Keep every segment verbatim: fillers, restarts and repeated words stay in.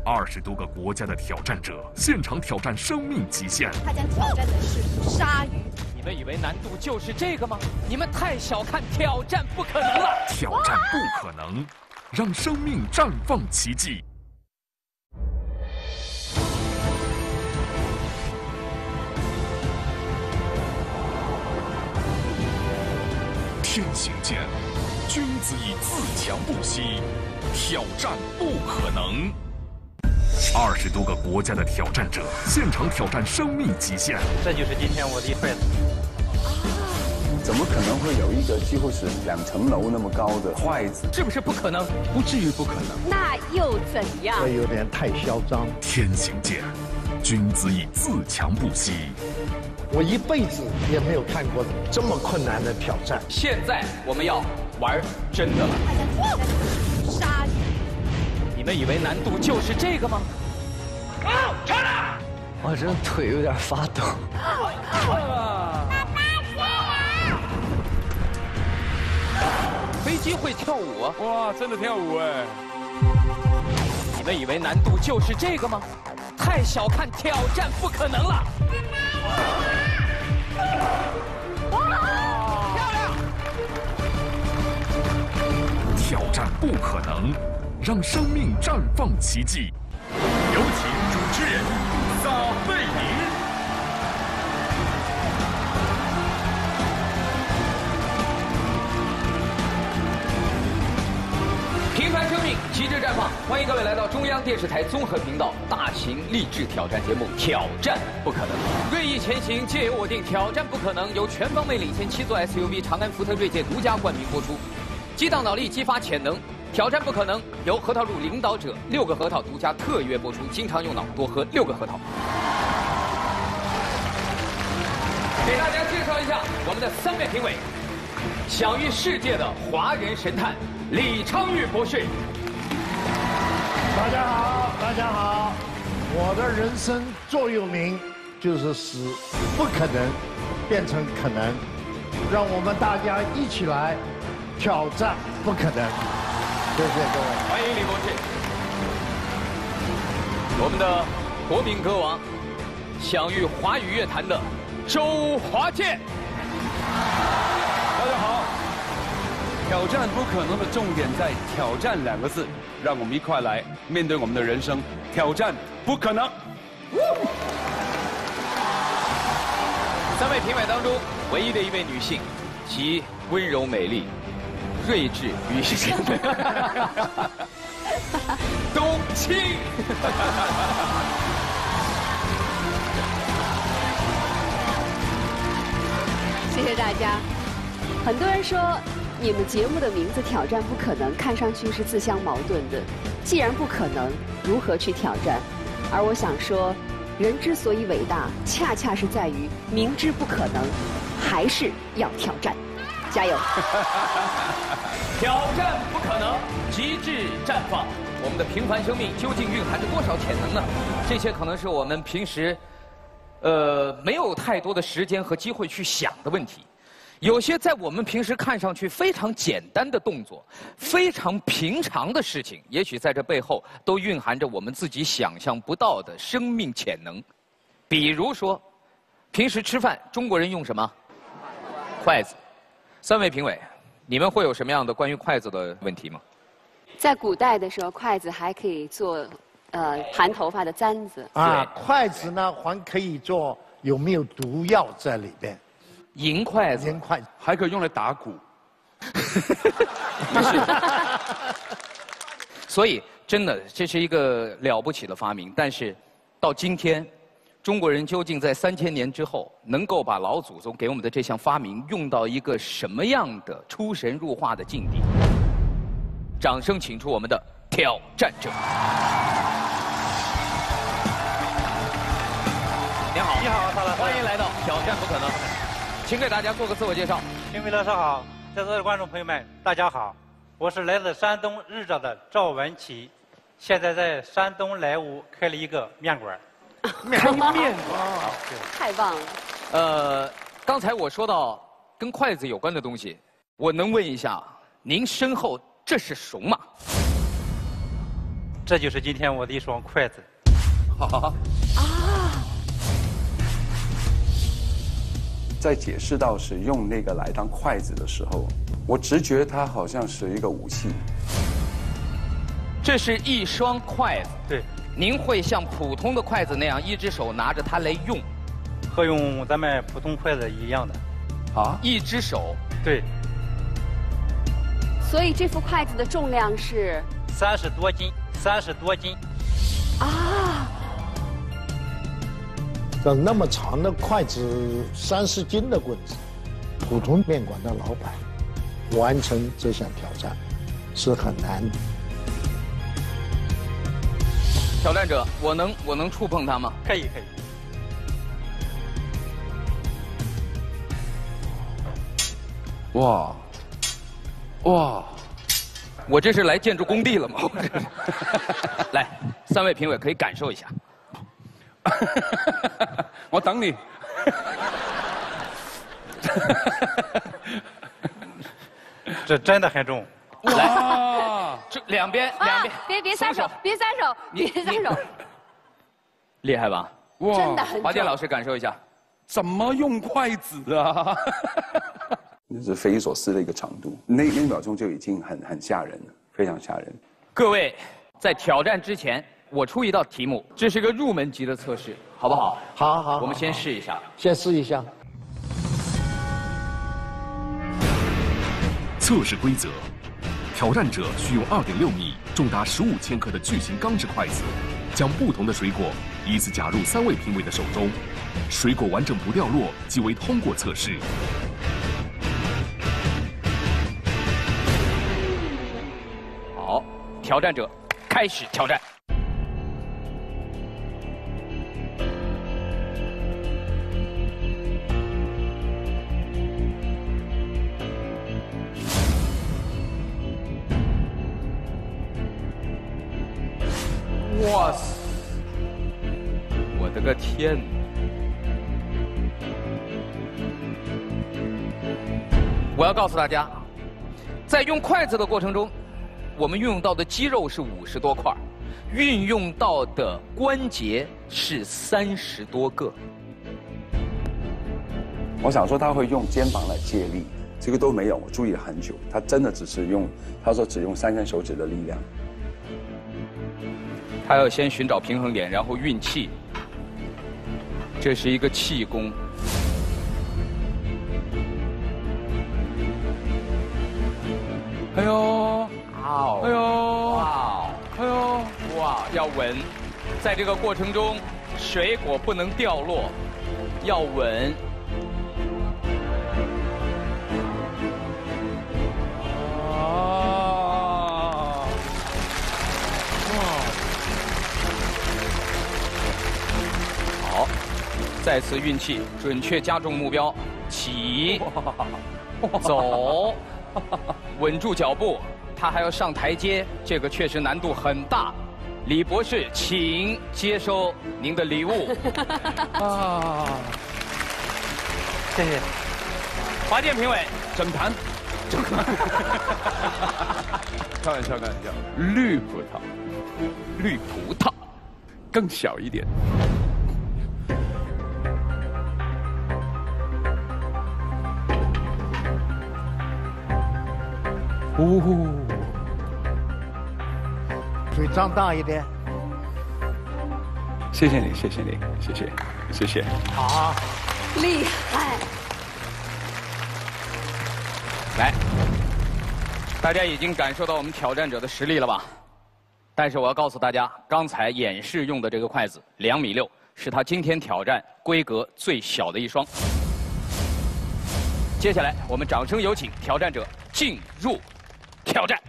二十多个国家的挑战者现场挑战生命极限。 他将挑战的是鲨鱼。 你们以为难度就是这个吗？你们太小看挑战不可能了。 挑战不可能，让生命绽放奇迹。天行健，君子以自强不息。挑战不可能。二十多个国家的挑战者现场挑战生命极限。 这就是今天我的筷子。 怎么可能会有一个几乎是两层楼那么高的筷子？ 是不是不可能？ 不至于不可能。 那又怎样？ 这有点太嚣张。 天行健，君子以自强不息。 我一辈子也没有看过这么困难的挑战。 现在我们要玩真的了。 他将挑战的是鲨鱼。 你们以为难度就是这个吗？啊，成了！ 我这腿有点发抖。 飞机会跳舞啊！ 哇，真的跳舞哎！ 你们以为难度就是这个吗？太小看挑战不可能了。漂亮！ 挑战不可能，让生命绽放奇迹。有请主持人撒贝宁。 平凡生命，旗帜绽放！欢迎各位来到中央电视台综合频道大型励志挑战节目《挑战不可能》。锐意前行，皆由我定。挑战不可能由全方位领先七座 S U V 长安福特锐界独家冠名播出。激荡脑力，激发潜能。挑战不可能由核桃乳领导者六个核桃独家特约播出。经常用脑，多喝六个核桃。给大家介绍一下我们的三位评委：享誉世界的华人神探李昌钰博士。 大家好，大家好，我的人生座右铭就是使不可能变成可能，让我们大家一起来挑战不可能。谢谢各位， 欢迎李博士。我们的国民歌王，享誉华语乐坛的周华健。 大家好。挑战不可能的重点在“挑战”两个字，让我们一块来面对我们的人生。挑战不可能。 三位评委当中，唯一的一位女性，其温柔美丽、睿智与性。冬青。 谢谢大家。很多人说，你们节目的名字“挑战不可能”看上去是自相矛盾的。既然不可能，如何去挑战？而我想说，人之所以伟大，恰恰是在于明知不可能，还是要挑战。加油！ 挑战不可能，极致绽放。我们的平凡生命究竟蕴含着多少潜能呢？这些可能是我们平时，呃，没有太多的时间和机会去想的问题。有些在我们平时看上去非常简单的动作，非常平常的事情，也许在这背后都蕴含着我们自己想象不到的生命潜能。比如说，平时吃饭，中国人用什么？筷子。三位评委，你们会有什么样的关于筷子的问题吗？ 在古代的时候，筷子还可以做，呃，盘头发的簪子。 啊，筷子呢还可以做有没有毒药在里边？ 银筷子， 银筷子还可以用来打鼓。 所以，真的，这是一个了不起的发明。但是，到今天，中国人究竟在三千年之后，能够把老祖宗给我们的这项发明用到一个什么样的出神入化的境地？掌声请出我们的挑战者。您好， 你好，大老师， 欢迎来到挑战不可能。请给大家做个自我介绍。 新闻老师好，在座的观众朋友们，大家好，我是来自山东日照的赵文琪，现在在山东莱芜开了一个面馆。 开面馆， 太棒了。 呃，刚才我说到跟筷子有关的东西，我能问一下，您身后这是什么？ 这就是今天我的一双筷子。 好。 啊。 在解释到是用那个来当筷子的时候，我直觉它好像是一个武器。 这是一双筷子。 对。 您会像普通的筷子那样，一只手拿着它来用， 和用咱们普通筷子一样的。 啊？一只手。 对。 所以这副筷子的重量是三十多斤，三十多斤。 啊。 这那么长的筷子，三十斤的棍子，普通面馆的老板完成这项挑战是很难的。 挑战者，我能我能触碰它吗？ 可以可以。 哇，哇， 我这是来建筑工地了吗？来，三位评委可以感受一下。 我等你。 这真的很重。 来，这两边两边， 别别撒手，别撒手，别撒手。 厉害吧？ 哇，真的很重。 华健老师感受一下， 怎么用筷子啊？ 那是匪夷所思的一个长度，那那秒钟就已经很很吓人了，非常吓人。 各位，在挑战之前，我出一道题目，这是个入门级的测试，好不好？ 好好， 我们先试一下， 先试一下。 测试规则：挑战者需用二点六米、重达十五千克的巨型钢制筷子，将不同的水果依次夹入三位评委的手中，水果完整不掉落即为通过测试。 好，挑战者开始挑战。哇塞！我的个天！我要告诉大家，在用筷子的过程中，我们运用到的肌肉是五十多块，运用到的关节是三十多个。 我想说他会用肩膀来借力，这个都没有，我注意了很久，他真的只是用，他说只用三根手指的力量。 他要先寻找平衡点，然后运气。这是一个气功。哎呦！ 哦！哎呦！ 哇！ 哎呦！ 哇！要稳，在这个过程中，水果不能掉落，要稳。再次运气，准确加重目标，起，走，稳住脚步。他还要上台阶，这个确实难度很大。李博士，请接收您的礼物。啊， 谢谢。 华健评委， 整盘，整盘。开玩笑，开玩笑。绿葡萄， 绿葡萄， 更小一点。 哦，嘴张大一点。 谢谢你，谢谢你，谢谢，谢谢。 好， 厉害。 来，大家已经感受到我们挑战者的实力了吧？但是我要告诉大家，刚才演示用的这个筷子两米六，是他今天挑战规格最小的一双。接下来，我们掌声有请挑战者进入挑战。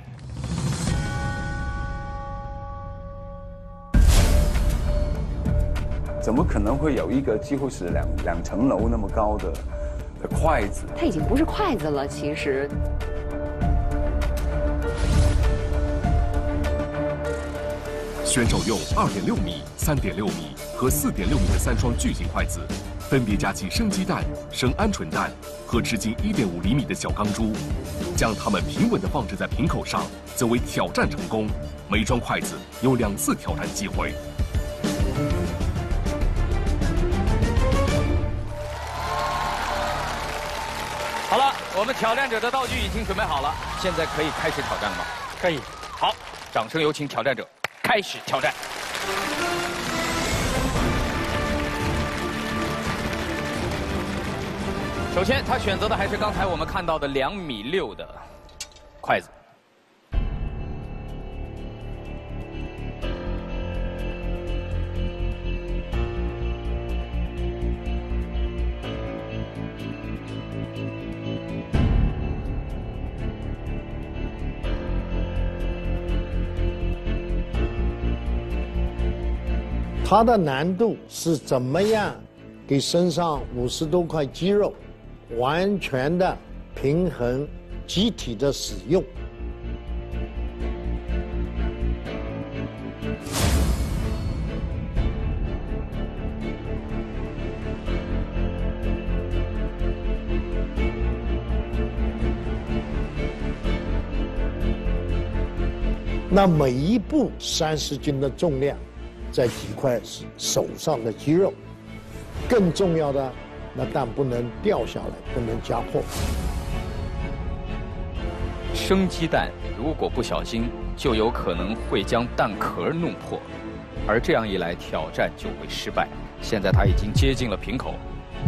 怎么可能会有一个几乎是两两层楼那么高的的筷子？ 它已经不是筷子了，其实。 选手用二点六米、三点六米和四点六米的三双巨型筷子， 分别夹起生鸡蛋、生鹌鹑蛋和直径一点五厘米的小钢珠，将它们平稳地放置在瓶口上，则为挑战成功。每双筷子有两次挑战机会。 好了，我们挑战者的道具已经准备好了，现在可以开始挑战了吗？ 可以。 好，掌声有请挑战者开始挑战。首先，他选择的还是刚才我们看到的两米六的筷子。 它的难度是怎么样给身上五十多块肌肉完全的平衡机体的使用。那每一步三十斤的重量，在几块手上的肌肉，更重要的。那蛋不能掉下来，不能夹破。 生鸡蛋如果不小心，就有可能会将蛋壳弄破，而这样一来，挑战就会失败。现在他已经接近了瓶口。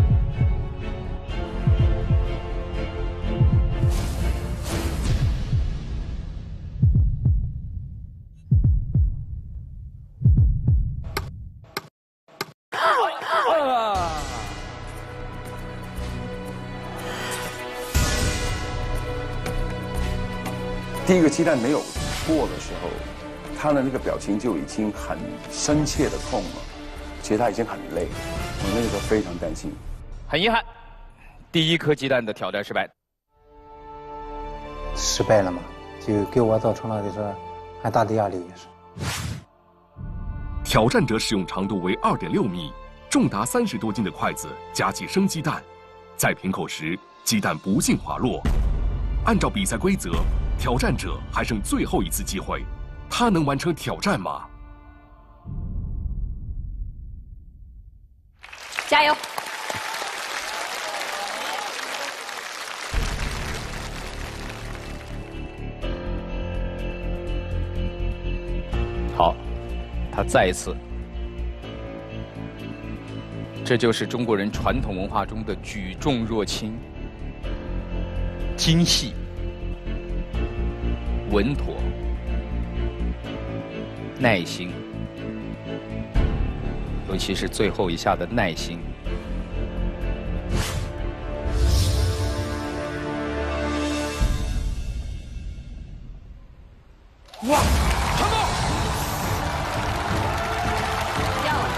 第一个鸡蛋没有破的时候，他的那个表情就已经很深切的痛了，其实他已经很累，我那个时候非常担心。 很遗憾，第一颗鸡蛋的挑战失败。 失败了嘛，就给我造成了就是很大的压力也是。 挑战者使用长度为二点六米、重达三十多斤的筷子夹起生鸡蛋，在瓶口时，鸡蛋不幸滑落。按照比赛规则，挑战者还剩最后一次机会，他能完成挑战吗？ 加油！ 好，他再一次，这就是中国人传统文化中的举重若轻，精细。稳妥、耐心，尤其是最后一下的耐心。哇，成功！ 掉了。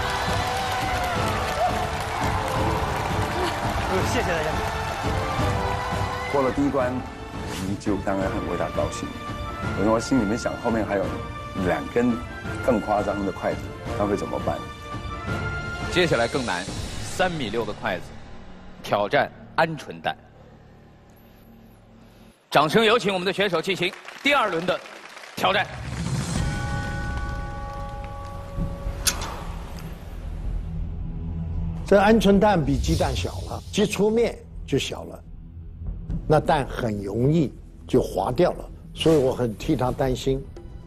谢谢大家。 过了第一关，你就当然很为他高兴。因为我心里面想，后面还有两根更夸张的筷子，他会怎么办？ 接下来更难，三米六的筷子，挑战鹌鹑蛋。掌声有请我们的选手进行第二轮的挑战。 这鹌鹑蛋比鸡蛋小了，接触面就小了，那蛋很容易就滑掉了。所以我很替他担心。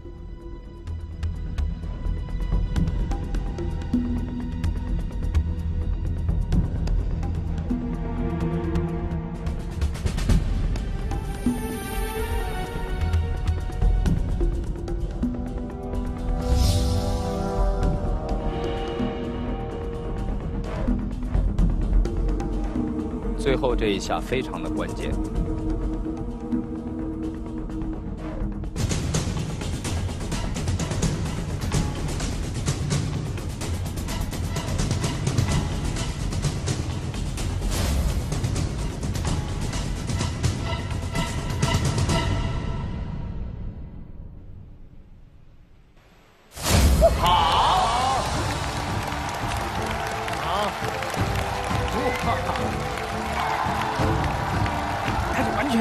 最后这一下非常的关键。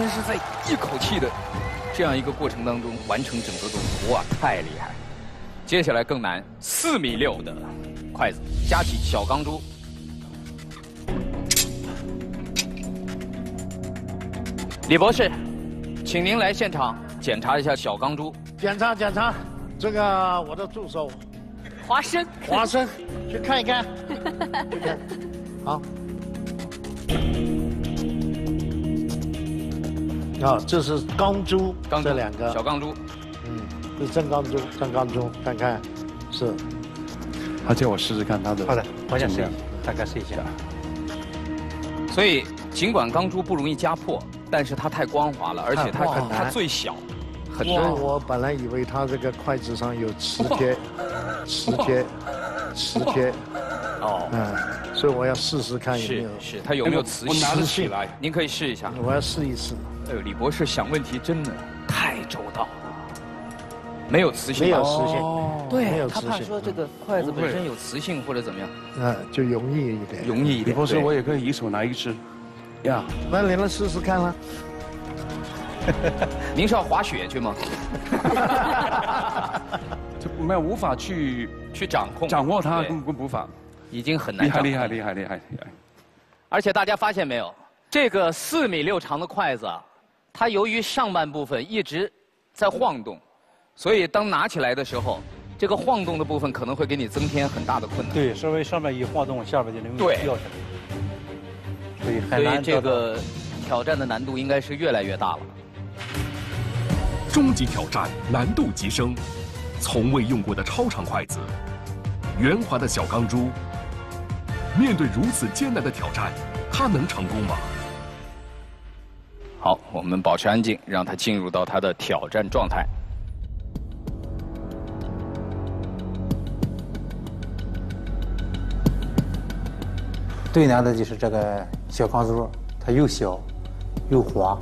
天是在一口气的这样一个过程当中完成整个动作，哇，太厉害！接下来更难，四米六的筷子，夹起小钢珠。李博士，请您来现场检查一下小钢珠。 检查检查，这个我的助手华生， 华生去看一看，去看，好。啊，这是钢珠， 钢珠这两个小钢珠， 嗯，这是真钢珠，真钢珠，看看，是。 他叫我试试看他的。 好的，我想试一下，大概试一下。 所以尽管钢珠不容易夹破，但是它太光滑了，而且它它最小，很所以难。 我本来以为它这个筷子上有磁贴，磁贴，磁贴。哦。嗯，所以我要试试看有没有。 是是，它有没有磁性？ 我拿得起来， 您可以试一下。 我要试一试。 哎呦，李博士想问题真的太周到了，没有磁性， 没有磁性， 对，他怕说这个筷子本身有磁性或者怎么样， 嗯，就容易一点， 容易一点。 李博士，我也可以一手拿一只，呀， 那您来试试看啦。 您是要滑雪去吗？ 这没有无法去去掌控掌握它，根本无法， 已经很难。 厉害厉害厉害厉害厉害！ 而且大家发现没有，这个四米六长的筷子啊，它由于上半部分一直在晃动，所以当拿起来的时候，这个晃动的部分可能会给你增添很大的困难。 对，稍微上面一晃动，下边就容易掉下来。所以很难。 所以这个挑战的难度应该是越来越大了。 终极挑战难度急升，从未用过的超长筷子，圆滑的小钢珠。面对如此艰难的挑战，他能成功吗？ 好，我们保持安静，让他进入到他的挑战状态。 最难的就是这个小钢珠，它又小又滑。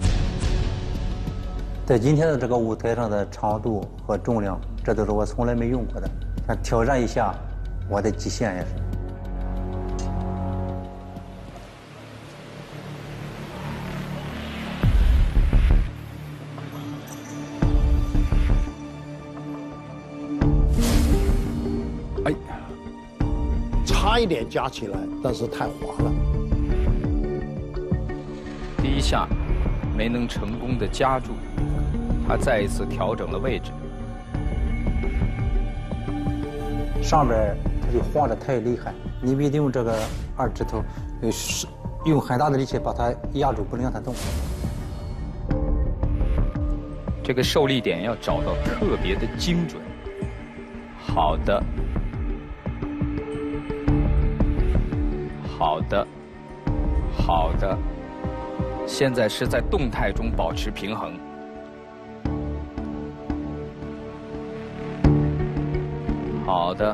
在今天的这个舞台上的长度和重量，这都是我从来没用过的。想挑战一下我的极限也是。 哎，差一点夹起来，但是太滑了。 第一下没能成功的夹住，他再一次调整了位置。 上边它就晃得太厉害，你必须用这个二指头，用很大的力气把它压住，不能让它动。 这个受力点要找到特别的精准。好的。好的，好的，现在是在动态中保持平衡。好的，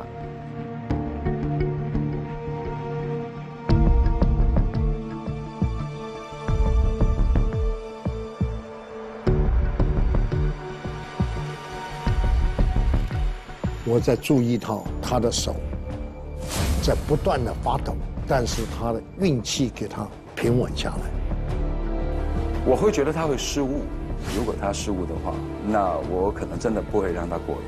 我在注意到他的手在不断的发抖。但是他的运气给他平稳下来。 我会觉得他会失误，如果他失误的话，那我可能真的不会让他过。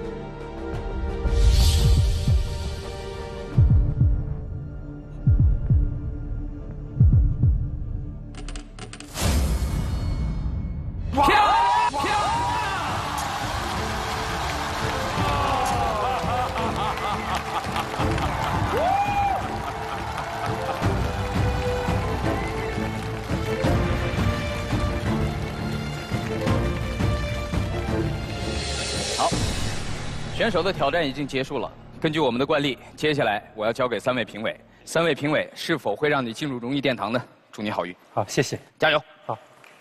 选手的挑战已经结束了。根据我们的惯例，接下来我要交给三位评委。三位评委是否会让你进入荣誉殿堂呢？祝你好运。 好，谢谢， 加油。 好，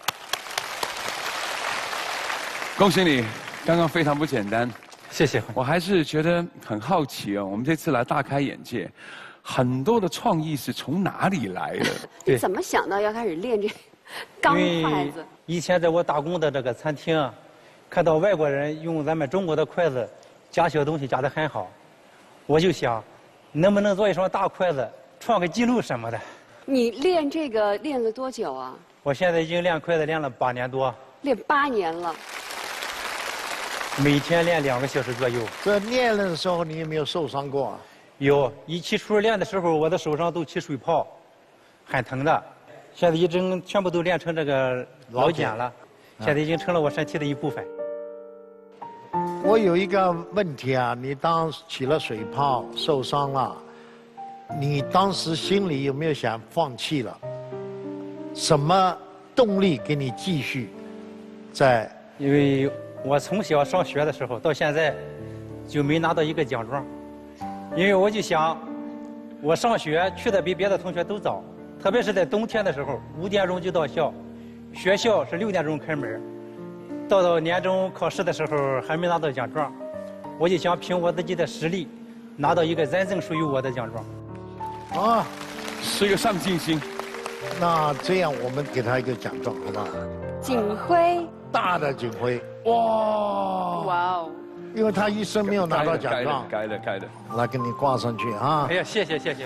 恭喜你，刚刚非常不简单。 谢谢。 我还是觉得很好奇哦，我们这次来大开眼界，很多的创意是从哪里来的？ 你怎么想到要开始练这钢筷子？ 以前在我打工的这个餐厅啊，看到外国人用咱们中国的筷子夹小东西夹得很好，我就想，能不能做一双大筷子，创个记录什么的。 你练这个练了多久啊？ 我现在已经练筷子练了八年多， 练八年了， 每天练两个小时左右。 这练的时候你有没有受伤过啊？ 有，一起初练的时候，我的手上都起水泡，很疼的。现在已经全部都练成这个老茧了，现在已经成了我身体的一部分。 我有一个问题啊，你当起了水泡受伤了，你当时心里有没有想放弃了？什么动力给你继续在？ 因为我从小上学的时候到现在就没拿到一个奖状，因为我就想，我上学去的比别的同学都早，特别是在冬天的时候，五点钟就到校，学校是六点钟开门。到到年终考试的时候还没拿到奖状，我就想凭我自己的实力，拿到一个真正属于我的奖状。 啊， 是一个上进心。 那这样我们给他一个奖状，好不好？ 锦徽， 大的锦徽，哇！ 哇哦！ 因为他一生没有拿到奖状， 该的该的。 来给你挂上去啊！ 哎呀，谢谢谢谢。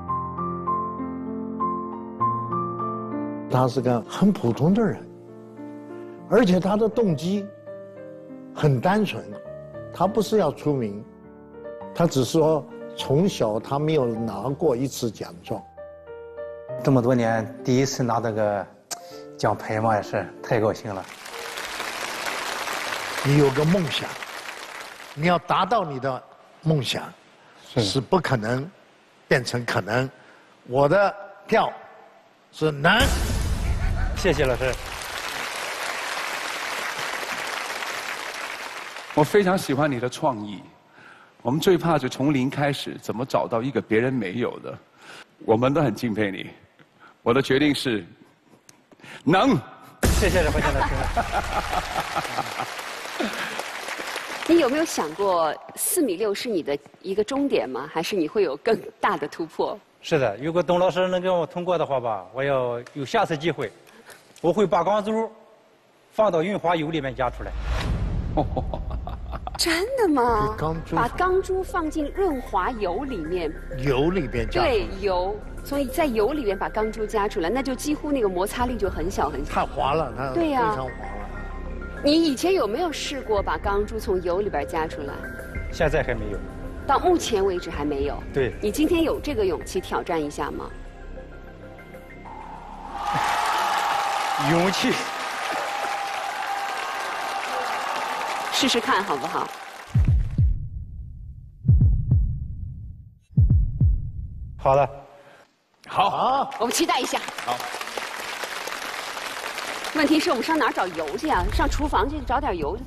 他是个很普通的人。而且他的动机很单纯，他不是要出名，他只是说从小他没有拿过一次奖状。 这么多年第一次拿这个奖牌嘛，也是太高兴了。 你有个梦想，你要达到你的梦想，是不可能变成可能。我的票是能。 谢谢老师。 我非常喜欢你的创意。我们最怕就从零开始，怎么找到一个别人没有的？我们都很敬佩你。我的决定是能。 谢谢何建老师。 你有没有想过四米六是你的一个终点吗？还是你会有更大的突破？ 是的，如果董老师能给我通过的话吧，我要有下次机会，我会把钢珠放到润滑油里面加出来。 真的吗？ 钢珠把钢珠放进润滑油里面， 油里边加。 对，油，所以在油里面把钢珠加出来，那就几乎那个摩擦力就很小很小。 太滑了，它对呀、 非常滑了。 你以前有没有试过把钢珠从油里边加出来？ 现在还没有。 到目前为止还没有。 对。 你今天有这个勇气挑战一下吗？ 勇气。 试试看好不好？ 好的， 好， 好， 我们期待一下。 好。 问题是我们上哪儿找油去啊？上厨房去找点油。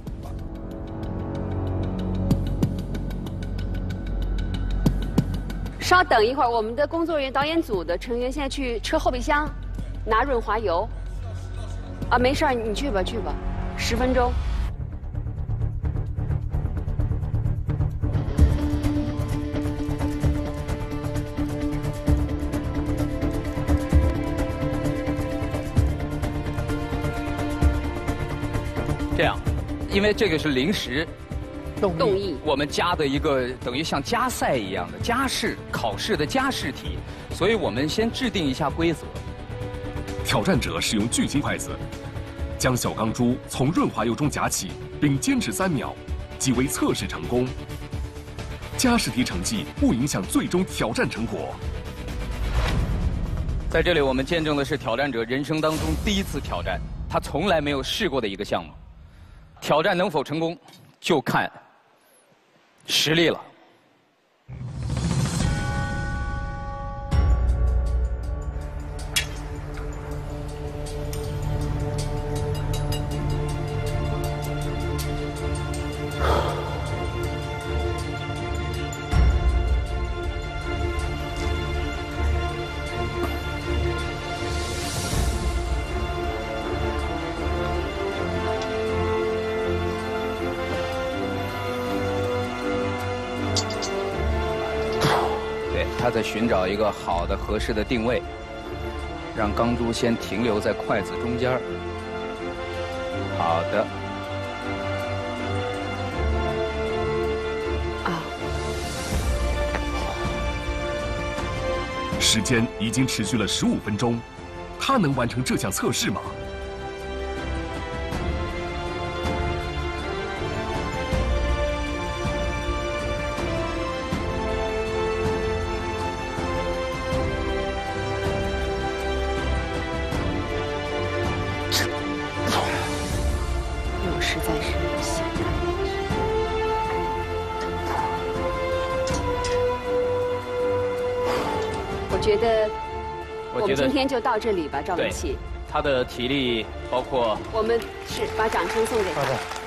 稍等一会儿，我们的工作人员、导演组的成员现在去车后备箱拿润滑油。啊，没事儿，你去吧，去吧，十分钟。 这样，因为这个是临时动议， 我们加的一个等于像加赛一样的加试考试的加试题，所以我们先制定一下规则。 挑战者使用巨型筷子，将小钢珠从润滑油中夹起，并坚持三秒，即为测试成功。加试题成绩不影响最终挑战成果。 在这里，我们见证的是挑战者人生当中第一次挑战，他从来没有试过的一个项目。挑战能否成功，就看实力了。他在寻找一个好的、合适的定位，让钢珠先停留在筷子中间。好的。 啊。 时间已经持续了十五分钟， 他能完成这项测试吗？ 我实在是想不我觉得，我们今天就到这里吧，赵文琪。 他的体力包括， 我们是把掌声送给他。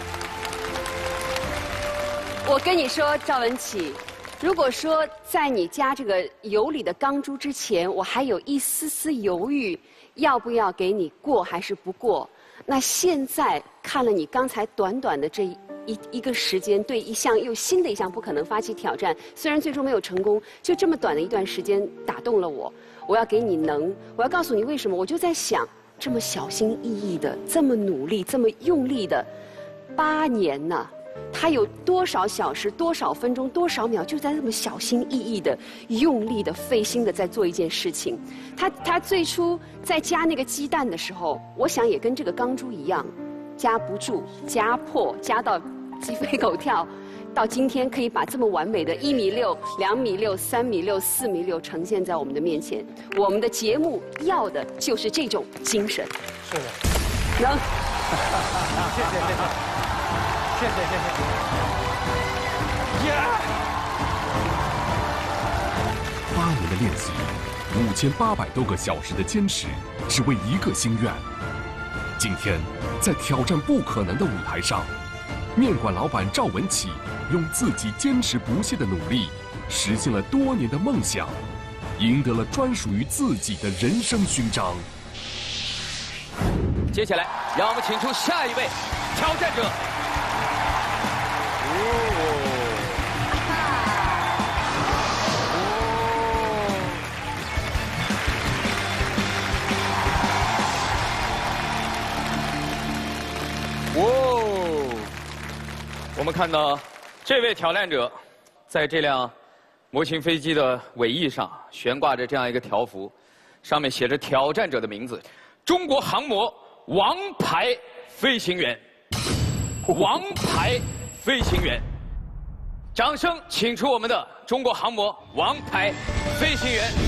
我跟你说，赵文琪，如果说在你加这个油里的钢珠之前，我还有一丝丝犹豫，要不要给你过还是不过，那现在看了你刚才短短的这一。一一个时间对一项又新的一项不可能发起挑战，虽然最终没有成功，就这么短的一段时间打动了我。我要给你能，我要告诉你为什么。我就在想，这么小心翼翼的，这么努力，这么用力的，八年呢，他有多少小时、多少分钟、多少秒，就在这么小心翼翼的、用力的、费心的在做一件事情。他他最初在加那个鸡蛋的时候，我想也跟这个钢珠一样，夹不住、夹破、夹到。鸡飞狗跳，到今天可以把这么完美的一米六、两米六、三米六、四米六呈现在我们的面前。我们的节目要的就是这种精神。 是的， 能。 谢谢谢谢，谢谢谢谢。耶！ 八年的练习，五千八百多个小时的坚持，只为一个心愿。今天，在挑战不可能的舞台上。面馆老板赵文启用自己坚持不懈的努力，实现了多年的梦想，赢得了专属于自己的人生勋章。 接下来，让我们请出下一位挑战者。哦。哦。我们看到，这位挑战者，在这辆模型飞机的尾翼上悬挂着这样一个条幅，上面写着挑战者的名字：中国航模王牌飞行员。王牌飞行员，掌声请出我们的中国航模王牌飞行员。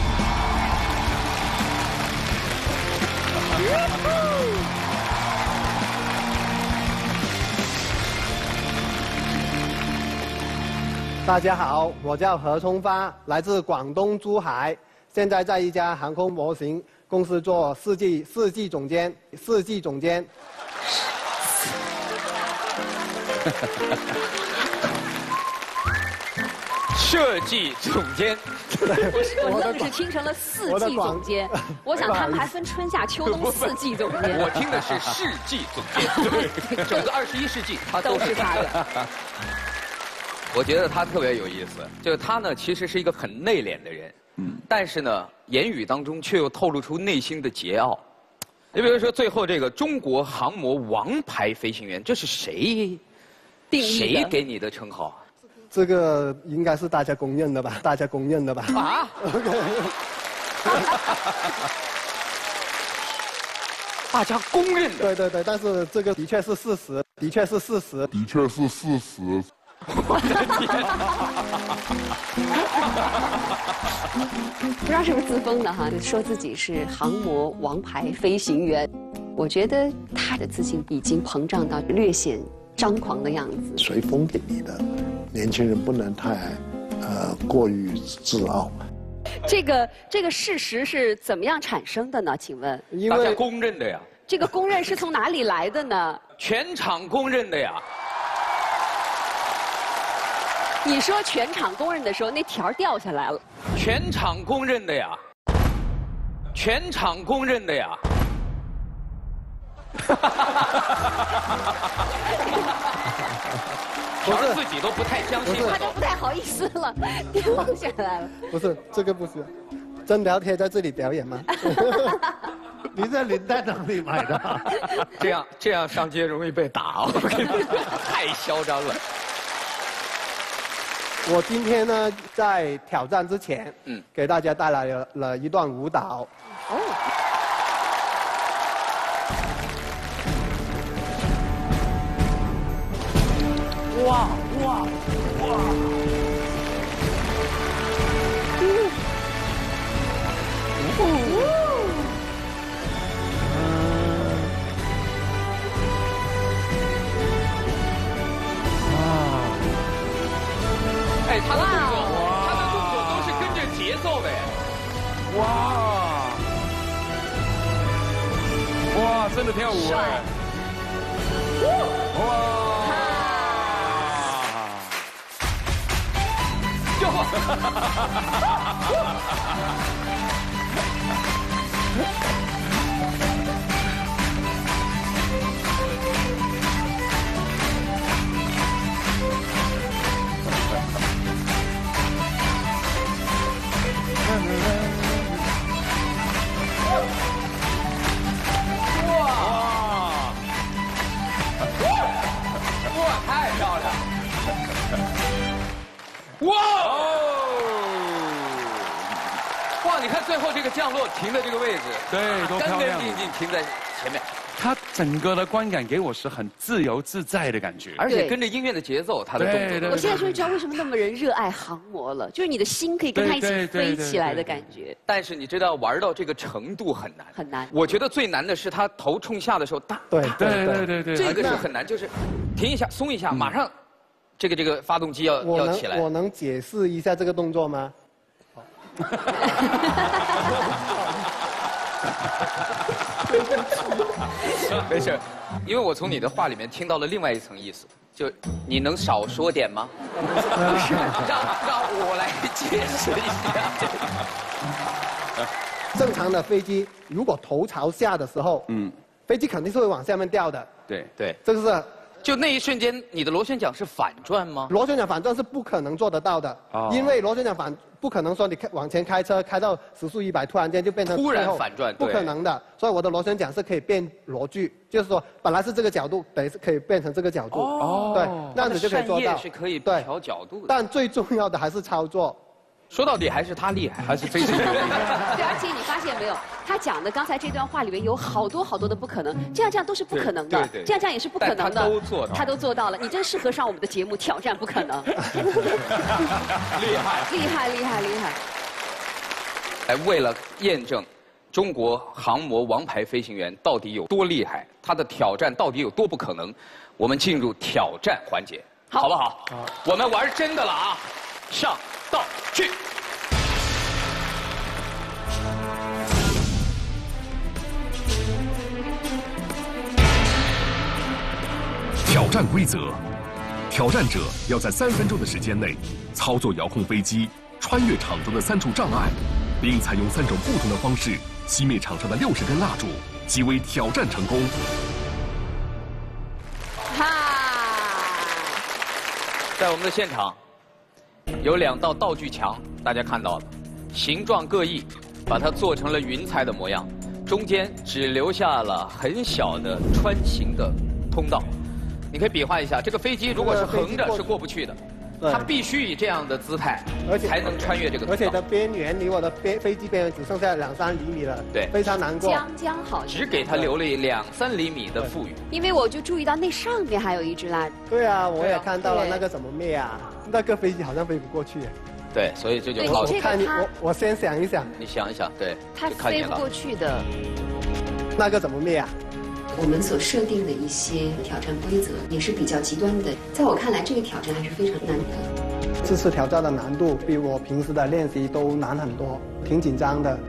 大家好，我叫何冲发，来自广东珠海，现在在一家航空模型公司做设计设计总监。设计总监。 设计总监。 我我愣是听成了四季总监，我想他们还分春夏秋冬四季总监。 我听的是世纪总监，对，整个二十一世纪他都是他的。 我觉得他特别有意思，就是他呢，其实是一个很内敛的人，嗯，但是呢，言语当中却又透露出内心的桀骜。你比如说，最后这个中国航模王牌飞行员，这是谁定义的？ 谁给你的称号？ 这个应该是大家公认的吧？大家公认的吧？ 啊？大家公认的。 对对对，但是这个的确是事实，的确是事实， 的确是事实。 我的天！ 不知道是不是自封的哈，说自己是航模王牌飞行员，我觉得他的自信已经膨胀到略显张狂的样子。 随风给你的，年轻人不能太呃过于自傲。 这个这个事实是怎么样产生的呢？请问？ 因为大家公认的呀。 这个公认是从哪里来的呢？ 全场公认的呀。 你说全场公认的时候，那条掉下来了。 全场公认的呀，全场公认的呀。条自己都不太相信， 他都不太好意思了，掉下来了。 不是这个不是，真的要贴在这里表演吗？ 你这领带哪里买的？ 这样这样上街容易被打，我跟你说，太嚣张了。 我今天呢，在挑战之前，嗯，给大家带来了了一段舞蹈。哦。 哇哇哇！哎，他的动作，他的动作都是跟着节奏的。 哇！哇，真的跳舞哎！哇！ 哟！哇！哇，太漂亮！哇！哇，你看最后这个降落停的这个位置， 对，多漂亮！ 干干净净停在前面。 它整个的观感给我是很自由自在的感觉， 而且跟着音乐的节奏，它的动作。 我现在终于知道为什么那么人热爱航模了，就是你的心可以跟它一起飞起来的感觉。 但是你知道玩到这个程度很难， 很难。 我觉得最难的是它头冲下的时候大。 对对对对对， 这个是很难，就是停一下松一下，马上这个这个发动机要要起来。 我能解释一下这个动作吗？ 没事，因为我从你的话里面听到了另外一层意思，就你能少说点吗？不是，让让我来解释一下。 正常的飞机如果头朝下的时候，嗯，飞机肯定是会往下面掉的。 对对， 这个是。 就那一瞬间，你的螺旋桨是反转吗？ 螺旋桨反转是不可能做得到的，哦、因为螺旋桨反不可能说你开往前开车开到时速一百，突然间就变成突然反转， 不可能的。所以我的螺旋桨是可以变螺距，就是说本来是这个角度，等于是可以变成这个角度。哦，对，那样子就可以做到。 是可以调角度的。 但最重要的还是操作。 说到底还是他厉害，还是飞行员厉害。 对，而且你发现没有，他讲的刚才这段话里面有好多好多的不可能，这样这样都是不可能的， 对对对这样这样也是不可能的。 他都做到， 他都做到了。你真适合上我们的节目，挑战不可能。 厉害， 厉害，厉害，厉害。 哎，为了验证中国航模王牌飞行员到底有多厉害，他的挑战到底有多不可能，我们进入挑战环节，好, 好不好？好，我们玩真的了啊！上道去。 挑战规则：挑战者要在三分钟的时间内操作遥控飞机，穿越场中的三处障碍，并采用三种不同的方式熄灭场上的六十根蜡烛，即为挑战成功。 哈， 在我们的现场有两道道具墙，大家看到了，形状各异，把它做成了云彩的模样，中间只留下了很小的穿行的通道。你可以比划一下，这个飞机如果是横着是过不去的，它必须以这样的姿态，而且才能穿越这个通道。 而且的边缘离我的边飞机边缘只剩下两三厘米了， 对， 非常难过。 将将好， 只给它留了两三厘米的富裕。 因为我就注意到那上面还有一只蜡烛。 对啊，我也看到了，那个怎么灭啊？那个飞机好像飞不过去。 对，所以这就好。我看你，我我先想一想。 你想一想，对， 它飞不过去的。 那个怎么灭啊？ 我们所设定的一些挑战规则也是比较极端的，在我看来，这个挑战还是非常难的。 这次挑战的难度比我平时的练习都难很多，挺紧张的。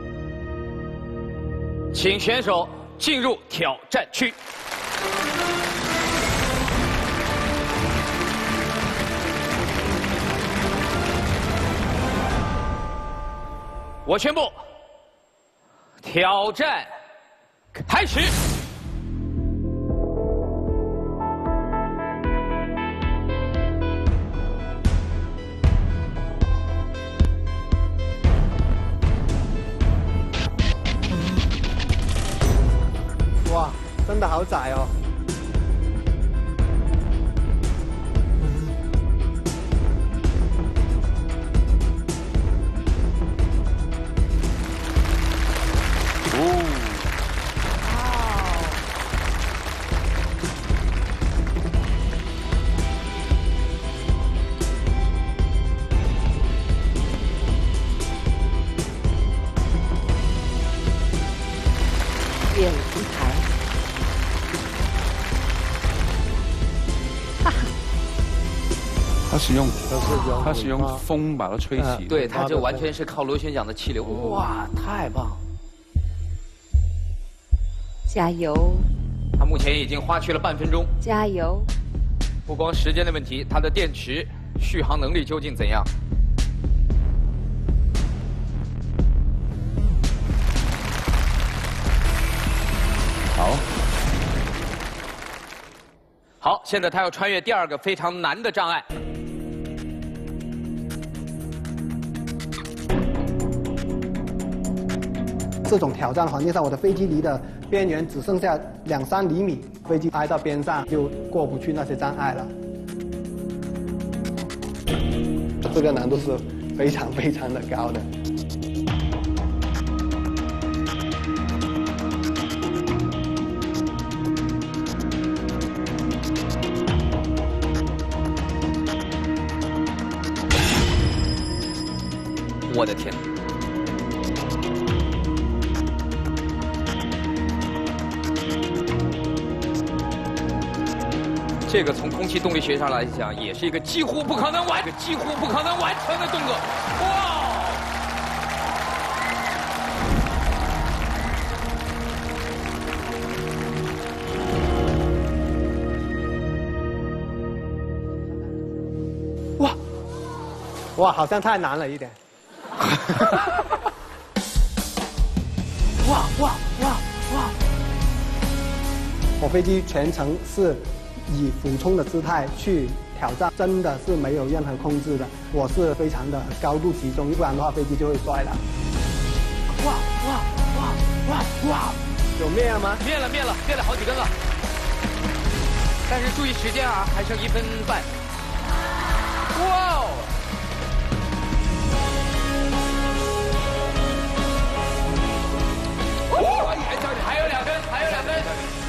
请选手进入挑战区。我宣布，挑战开始。 哇，真的好窄哦！ 是用它是用风把它吹起的。 对，它就完全是靠螺旋桨的气流。哇，太棒！ 加油！ 他目前已经花去了半分钟。 加油！ 不光时间的问题，它的电池续航能力究竟怎样？好，好，现在他要穿越第二个非常难的障碍。 这种挑战环境下，我的飞机离的边缘只剩下两三厘米，飞机挨到边上就过不去那些障碍了。这个难度是非常非常的高的。 我的天！这个从空气动力学上来讲，也是一个几乎不可能完、几乎不可能完成的动作。哇！ 哇！哇，好像太难了一点。哇哇哇哇！我飞机全程是以俯冲的姿态去挑战，真的是没有任何控制的。我是非常的高度集中，不然的话飞机就会摔了。哇哇哇哇哇！有灭了吗？ 灭了灭了灭了好几根了。但是注意时间啊，还剩一分半。哇哦！还有两根，还有两根，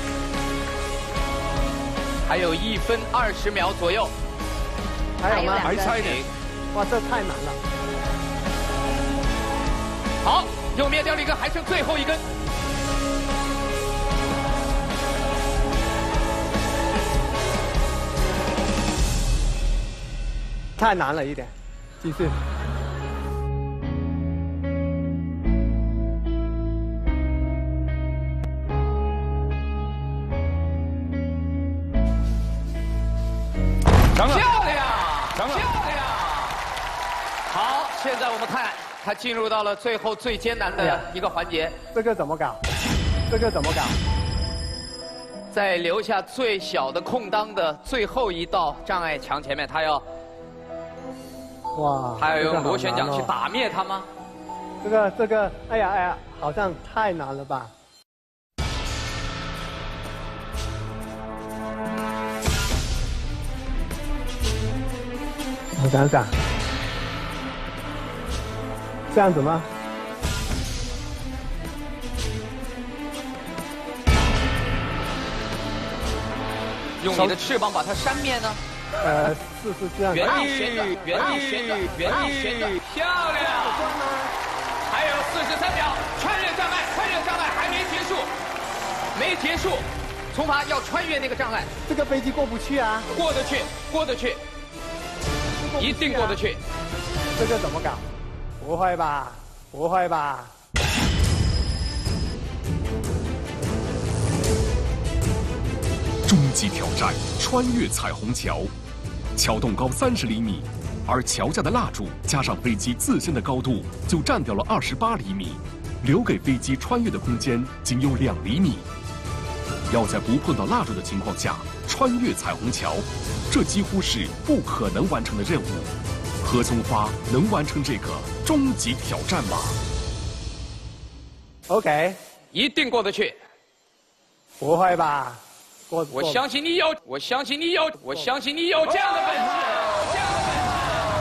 还有一分二十秒左右， 还有吗？ 还差一点。 哇，这太难了。 好，又灭掉了一根，还剩最后一根。 太难了一点，继续。 漂亮，漂亮！好，现在我们看，他进入到了最后最艰难的一个环节。 这个怎么搞？这个怎么搞？ 在留下最小的空当的最后一道障碍墙前面，他要， 哇， 他要用螺旋桨去打灭它吗？ 这个这个，哎呀哎呀，好像太难了吧？我想想，这样子吗？ 用你的翅膀把它扇灭呢？ 呃，是是这样。 原地旋转，原地旋转，原地旋转，漂亮！还有四十三秒，穿越障碍，穿越障碍还没结束，没结束，从罚要穿越那个障碍。 这个飞机过不去啊！ 过得去，过得去。一定过得去， 这个怎么搞？不会吧？不会吧？ 终极挑战：穿越彩虹桥。桥洞高三十厘米，而桥架的蜡柱加上飞机自身的高度，就占掉了二十八厘米，留给飞机穿越的空间仅有两厘米。要在不碰到蜡烛的情况下穿越彩虹桥，这几乎是不可能完成的任务。何宗发能完成这个终极挑战吗 ？OK， 一定过得去。 不会吧？过， 我相信你有，我相信你有，我相信你有这样的本事，这样的本事。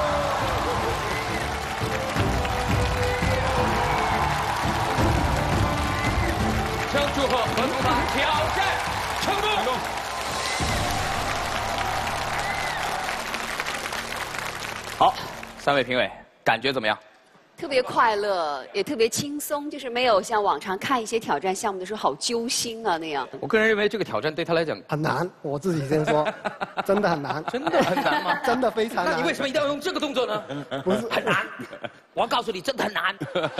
请祝贺何宗发挑战成功。好，三位评委感觉怎么样？ 特别快乐，也特别轻松，就是没有像往常看一些挑战项目的时候好揪心啊那样。 我个人认为这个挑战对他来讲很难，我自己先说，真的很难。 真的很难吗？ 真的非常难。 那你为什么一定要用这个动作呢？ 不是很难，我要告诉你，真的很难。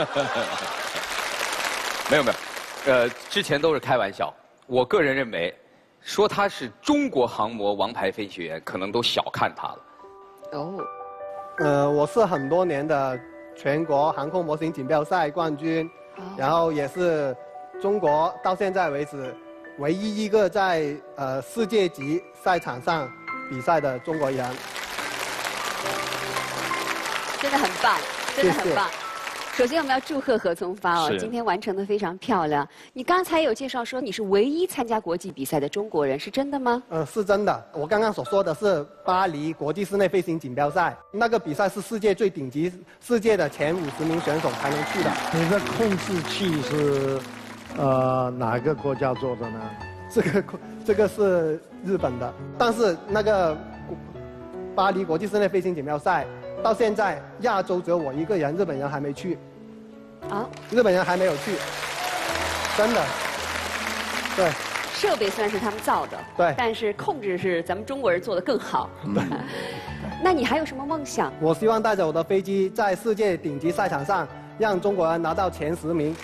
没有没有，呃，之前都是开玩笑。我个人认为，说他是中国航模王牌飞行员，可能都小看他了。 哦。 呃，我是很多年的全国航空模型锦标赛冠军，哦、然后也是中国到现在为止唯一一个在呃世界级赛场上比赛的中国人。 真的很棒，真的很棒。 谢谢。 首先，我们要祝贺何聪发哦，今天完成的非常漂亮。你刚才有介绍说你是唯一参加国际比赛的中国人，是真的吗？ 呃，是真的。我刚刚所说的是巴黎国际室内飞行锦标赛，那个比赛是世界最顶级、世界的前五十名选手才能去的。 你的控制器是呃哪个国家做的呢？ 这个这个是日本的，但是那个巴黎国际室内飞行锦标赛。到现在，亚洲只有我一个人，日本人还没去。啊？日本人还没有去，真的。对。 设备虽然是他们造的， 对， 但是控制是咱们中国人做的更好。对。那你还有什么梦想？ 我希望带着我的飞机在世界顶级赛场上，让中国人拿到前十名。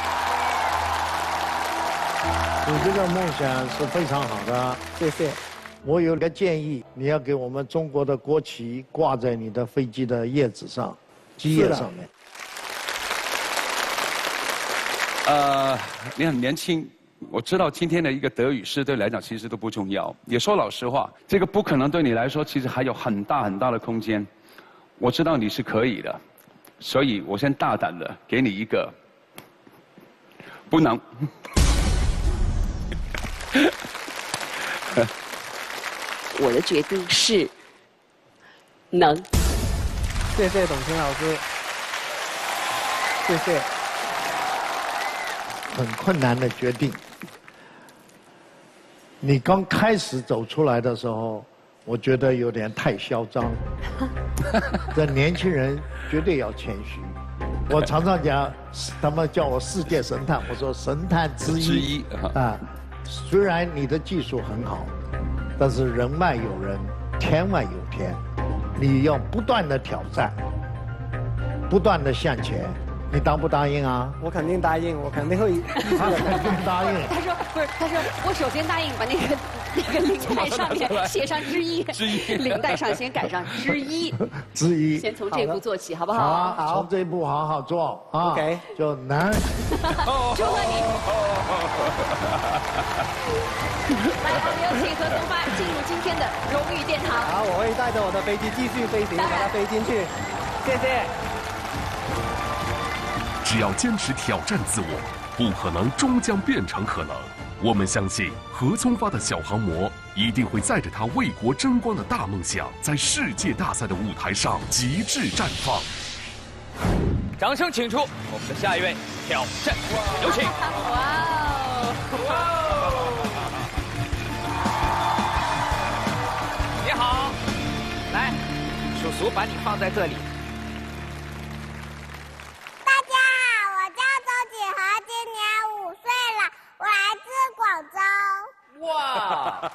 你这个梦想是非常好的， 谢谢。 我有个建议，你要给我们中国的国旗挂在你的飞机的叶子上，机叶上面。 呃，你很年轻，我知道今天的一个德语诗对你来讲其实都不重要。也说老实话，这个不可能对你来说其实还有很大很大的空间。我知道你是可以的，所以我先大胆的给你一个不能。 我的决定是能。 谢谢董卿老师，谢谢。 很困难的决定。你刚开始走出来的时候，我觉得有点太嚣张。这年轻人绝对要谦虚。我常常讲，他们叫我世界神探，我说神探之一。之一啊，虽然你的技术很好。但是人外有人，天外有天，你要不断的挑战，不断的向前，你答不答应啊？ 我肯定答应，我肯定会， 他肯定答应。 他说不是，他说我首先答应把那个那个领带上面写上之一，之一，领带上先改上之一， 之一， 先从这步做起，好不好？ 好，好，从这一步好好做啊。 OK， 就能。 祝贺你！来，我们有请何聪发进入今天的荣誉殿堂。 好，我会带着我的飞机继续飞行，把它飞进去。谢谢。 只要坚持挑战自我，不可能终将变成可能。我们相信何聪发的小航模一定会载着他为国争光的大梦想，在世界大赛的舞台上极致绽放。 掌声请出我们的下一位挑战，有请。 哇哦！哇哦！ 你好，来，叔叔把你放在这里。 大家好，我叫周锦和，今年五岁了，我来自广州。 哇！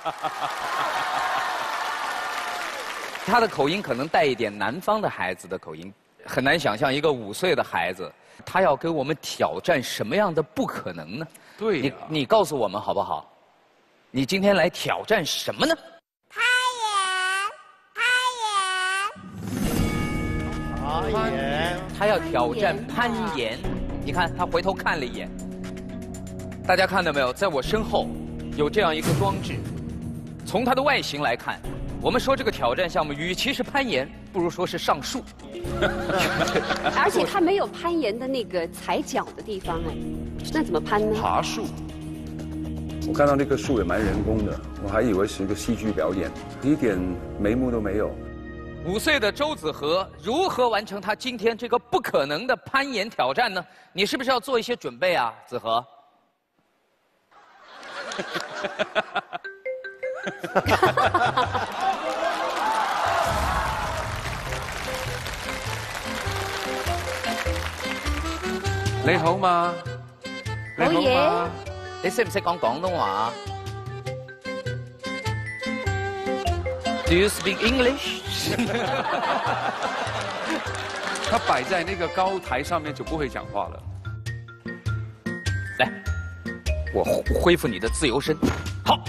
他的口音可能带一点南方的孩子的口音，很难想象一个五岁的孩子，他要跟我们挑战什么样的不可能呢？ 对呀、 你你告诉我们好不好？你今天来挑战什么呢？ 攀岩，攀岩。 攀岩， 他要挑战攀岩。你看，他回头看了一眼。大家看到没有？在我身后有这样一个装置。从它的外形来看，我们说这个挑战项目，与其是攀岩，不如说是上树。 而且它没有攀岩的那个踩脚的地方哎，那怎么攀呢？ 爬树。 我看到那棵树也蛮人工的，我还以为是一个戏剧表演，一点眉目都没有。 五岁的周子和如何完成他今天这个不可能的攀岩挑战呢？你是不是要做一些准备啊，子和？ 你好嘛？你好嘛？ 你識唔識講廣東話 ？Do you speak English？ 他摆在那个高台上面就不会讲话了。 来，我恢复你的自由身。好。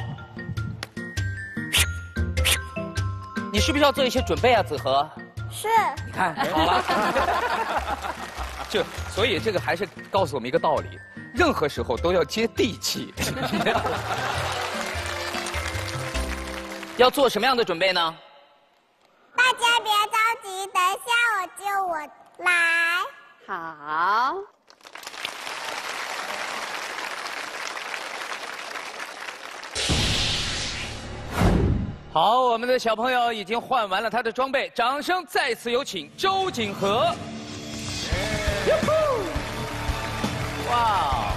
你需不需要做一些准备啊，子和？ 是。 你看，好了。就所以这个还是告诉我们一个道理：任何时候都要接地气。要做什么样的准备呢？ 大家别着急，等一下我就我来。 好。 好，我们的小朋友已经换完了他的装备，掌声再次有请周锦和。哇！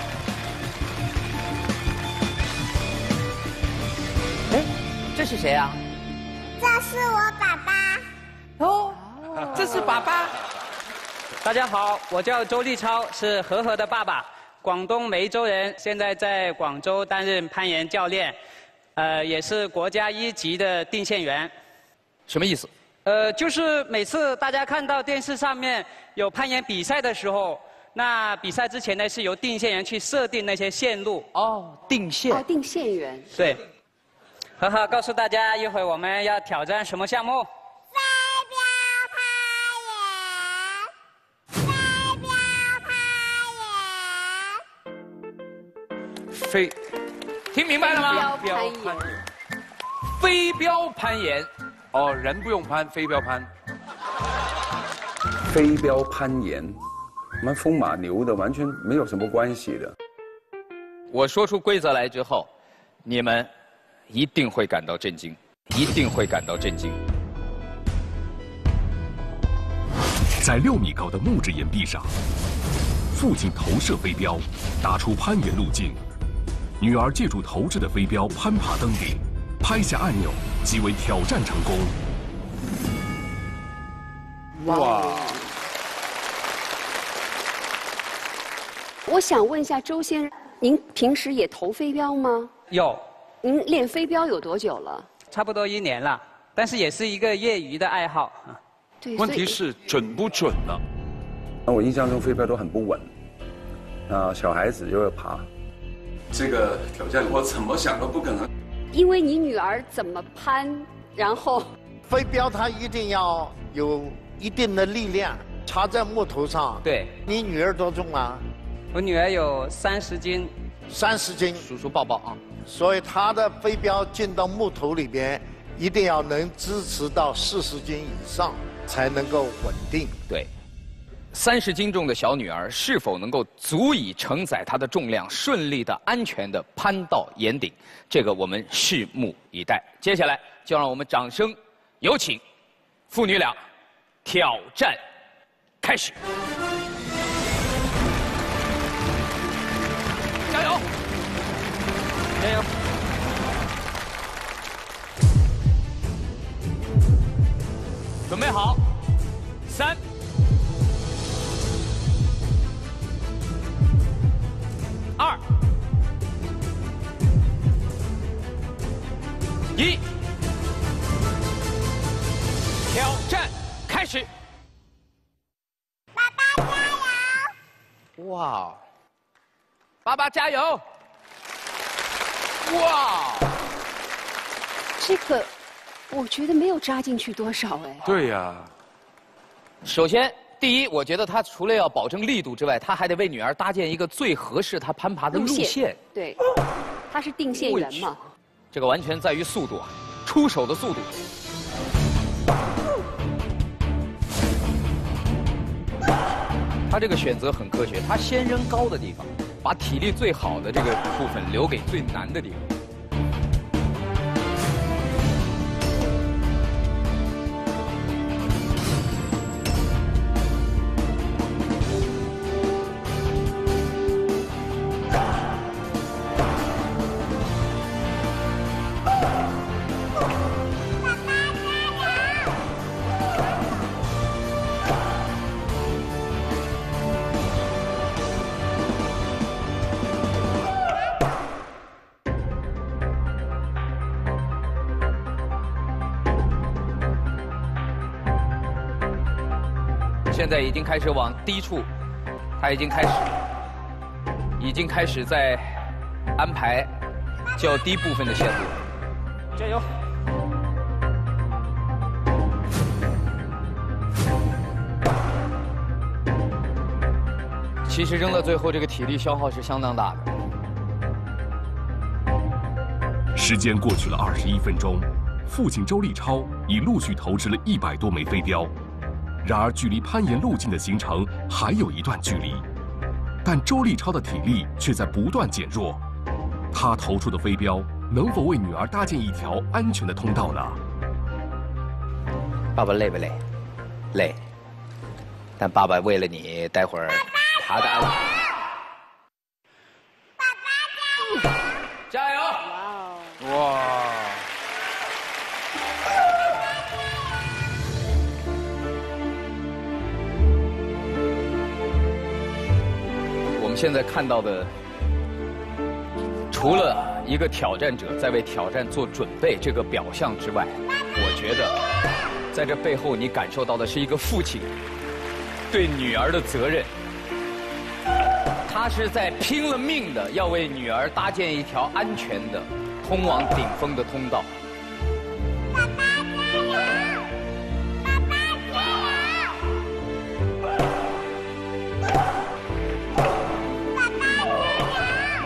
哎，这是谁啊？ 这是我爸爸。 哦，这是爸爸。 大家好，我叫周立超，是和和的爸爸，广东梅州人，现在在广州担任攀岩教练，呃，也是国家一级的定线员。 什么意思？ 呃，就是每次大家看到电视上面有攀岩比赛的时候，那比赛之前呢是由定线员去设定那些线路。 哦，定线。 哦，定线员。 对。和和告诉大家，一会儿我们要挑战什么项目？ 飞， 听明白了吗？ 飞镖攀岩。 飞镖攀岩。 哦，人不用攀，飞镖攀。 飞镖攀岩，蛮风马牛的，完全没有什么关系的。 我说出规则来之后，你们一定会感到震惊，一定会感到震惊。 在六米高的木质岩壁上，父亲投射飞镖，打出攀岩路径。女儿借助投掷的飞镖攀爬登顶，拍下按钮即为挑战成功。 哇！我想问一下周先生，您平时也投飞镖吗？ 有。 您练飞镖有多久了？ 差不多一年了，但是也是一个业余的爱好。 对。 问题是准不准呢？ 那我印象中飞镖都很不稳，啊，小孩子又要爬。 这个挑战我怎么想都不可能。 因为你女儿怎么攀，然后飞镖它一定要有一定的力量，插在木头上。 对。 你女儿多重啊？ 我女儿有三十斤。 三十斤。 叔叔抱抱啊！ 所以她的飞镖进到木头里边，一定要能支持到四十斤以上，才能够稳定。 对。三十斤重的小女儿是否能够足以承载她的重量，顺利的、安全的攀到岩顶？这个我们拭目以待。接下来就让我们掌声有请父女俩挑战开始。加油！ 加油！ 准备好，三。二，一，挑战开始！ 爸爸加油！ 哇，爸爸加油！哇， 这个我觉得没有扎进去多少哎。 对呀、啊。 首先。第一，我觉得他除了要保证力度之外，他还得为女儿搭建一个最合适他攀爬的路线。路线对，他是定线员嘛。 这个完全在于速度啊，出手的速度。他这个选择很科学，他先扔高的地方，把体力最好的这个部分留给最难的地方。 现在已经开始往低处，他已经开始，已经开始在安排较低部分的线路。加油！其实扔到最后，这个体力消耗是相当大的。 时间过去了二十一分钟，父亲周立超已陆续投掷了一百多枚飞镖。然而，距离攀岩路径的形成还有一段距离，但周立超的体力却在不断减弱。他投出的飞镖能否为女儿搭建一条安全的通道呢？ 爸爸累不累？累。但爸爸为了你，待会儿爬的安全。爸爸加油！加油！哇！我们现在看到的，除了一个挑战者在为挑战做准备这个表象之外，我觉得，在这背后你感受到的是一个父亲对女儿的责任。他是在拼了命的要为女儿搭建一条安全的、通往顶峰的通道。爸爸加油！爸爸加油！爸爸加油！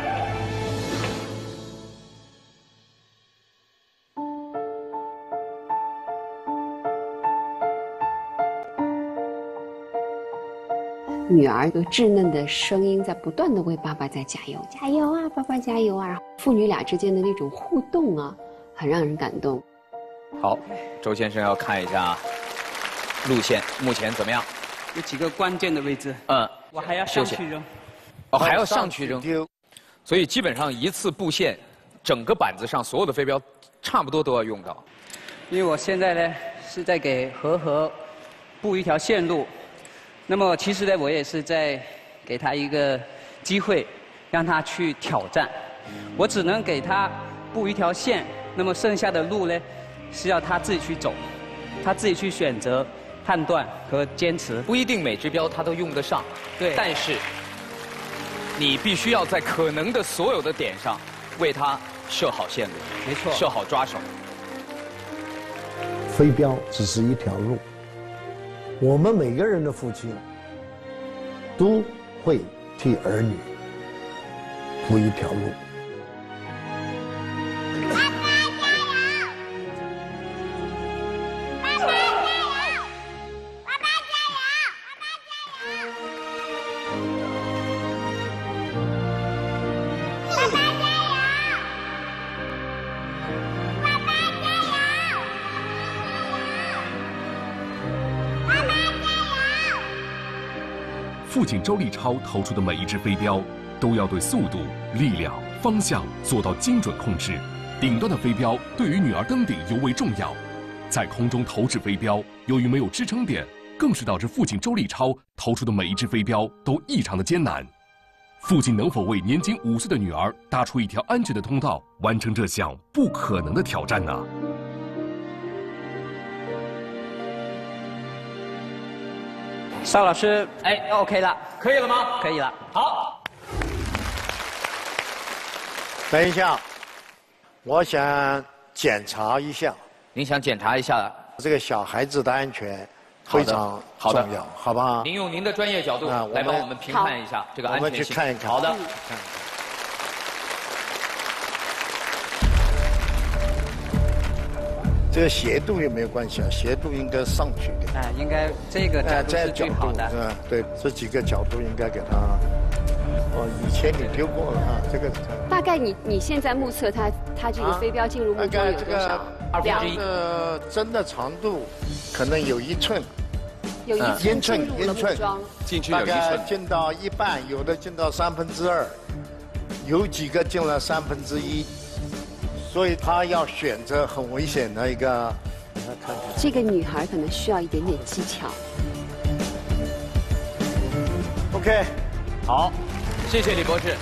女儿有稚嫩的声音在不断的为爸爸在加油，加油啊，爸爸加油啊！父女俩之间的那种互动啊，很让人感动。 好，周先生要看一下路线，目前怎么样？ 有几个关键的位置。 嗯， 我还要上去扔。 哦，还要上去扔。所以基本上一次布线，整个板子上所有的飞镖差不多都要用到。 因为我现在呢是在给和和布一条线路。那么其实呢，我也是在给他一个机会，让他去挑战。我只能给他布一条线，那么剩下的路呢，是要他自己去走，他自己去选择、判断和坚持。 不一定每支标他都用得上， 对。 但是你必须要在可能的所有的点上为他设好线路， 没错， 设好抓手。 飞镖只是一条路。我们每个人的父亲都会替儿女铺一条路。 爸爸加油！爸爸加油！爸爸加油！爸爸加油！爸爸加油！爸爸加油！ 父亲周立超投出的每一支飞镖，都要对速度、力量、方向做到精准控制。顶端的飞镖对于女儿登顶尤为重要。在空中投掷飞镖，由于没有支撑点，更是导致父亲周立超投出的每一支飞镖都异常的艰难。父亲能否为年仅五岁的女儿搭出一条安全的通道，完成这项不可能的挑战呢？ 邵老师，哎 ，OK 了， 可以了吗？ 可以了。 好。 等一下，我想检查一下。 您想检查一下这个小孩子的安全非常重要，好吧？ 您用您的专业角度来帮我们评判一下这个安全性。 我们去看一看。 好的。 这个斜度有没有关系啊？斜度应该上去的。 哎，应该这个角度是最好的。 是吧？对，这几个角度应该给他。哦，以前你丢过了啊，这个。 大概你你现在目测它它这个飞镖进入目中有多少？ 两个针的长度可能有一寸。 有一英寸，英寸， 进去有一寸， 大概进到一半，有的进到三分之二，有几个进了三分之一。所以他要选择很危险的一个，看看这个女孩可能需要一点点技巧。 OK， 好，谢谢李博士。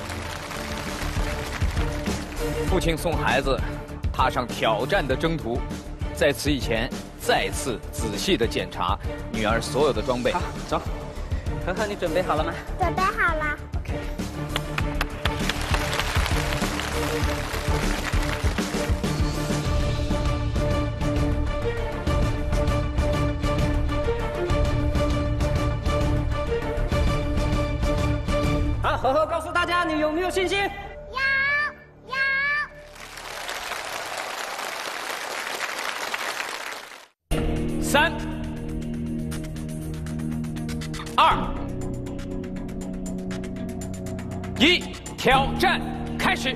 父亲送孩子踏上挑战的征途，在此以前， 再次仔细的检查女儿所有的装备。 好，走。和和，你准备好了吗？ 准备好了。 OK。好，和和告诉大家，你有没有信心？ 有有。 三、二、一，挑战开始。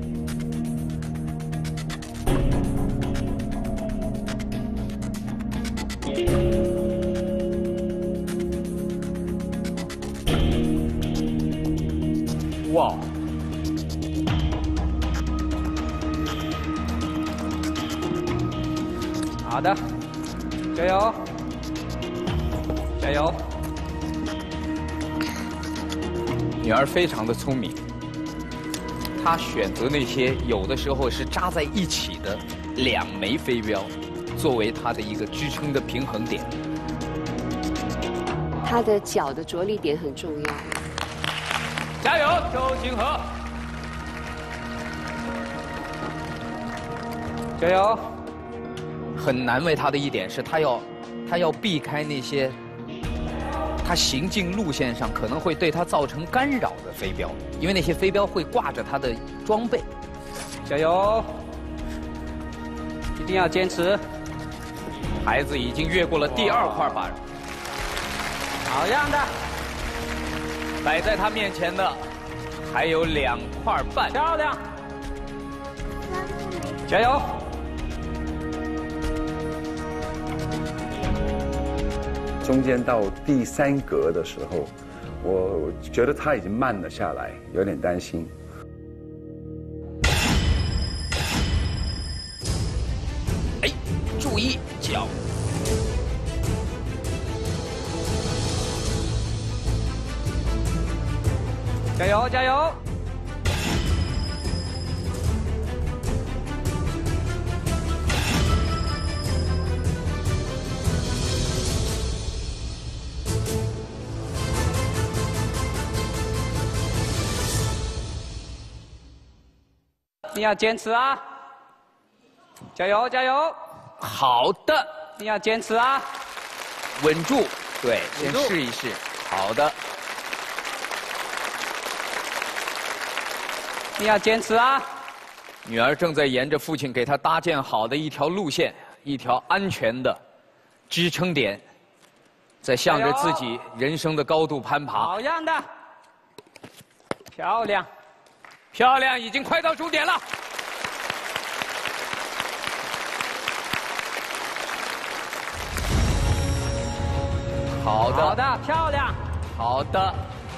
哇！ 好的，加油，加油！ 女儿非常的聪明，她选择那些有的时候是扎在一起的两枚飞镖，作为她的一个支撑的平衡点。 她的脚的着力点很重要。 加油，周金河！ 加油！ 很难为她的一点是，她要，她要避开那些，她行进路线上可能会对她造成干扰的飞镖，因为那些飞镖会挂着她的装备。 加油！一定要坚持。 孩子已经越过了第二块板， 好样的！ 摆在他面前的还有两块半， 漂亮！加油！ 中间到第三格的时候，我觉得他已经慢了下来，有点担心。 哎，注意脚！ 加油，加油！你要坚持啊！加油，加油！ 好的， 你要坚持啊！ 稳住，对，先试一试。好的。 你要坚持啊！ 女儿正在沿着父亲给她搭建好的一条路线，一条安全的支撑点，在向着自己人生的高度攀爬。 好样的！漂亮， 漂亮，已经快到终点了。好的， 好的，漂亮， 好的。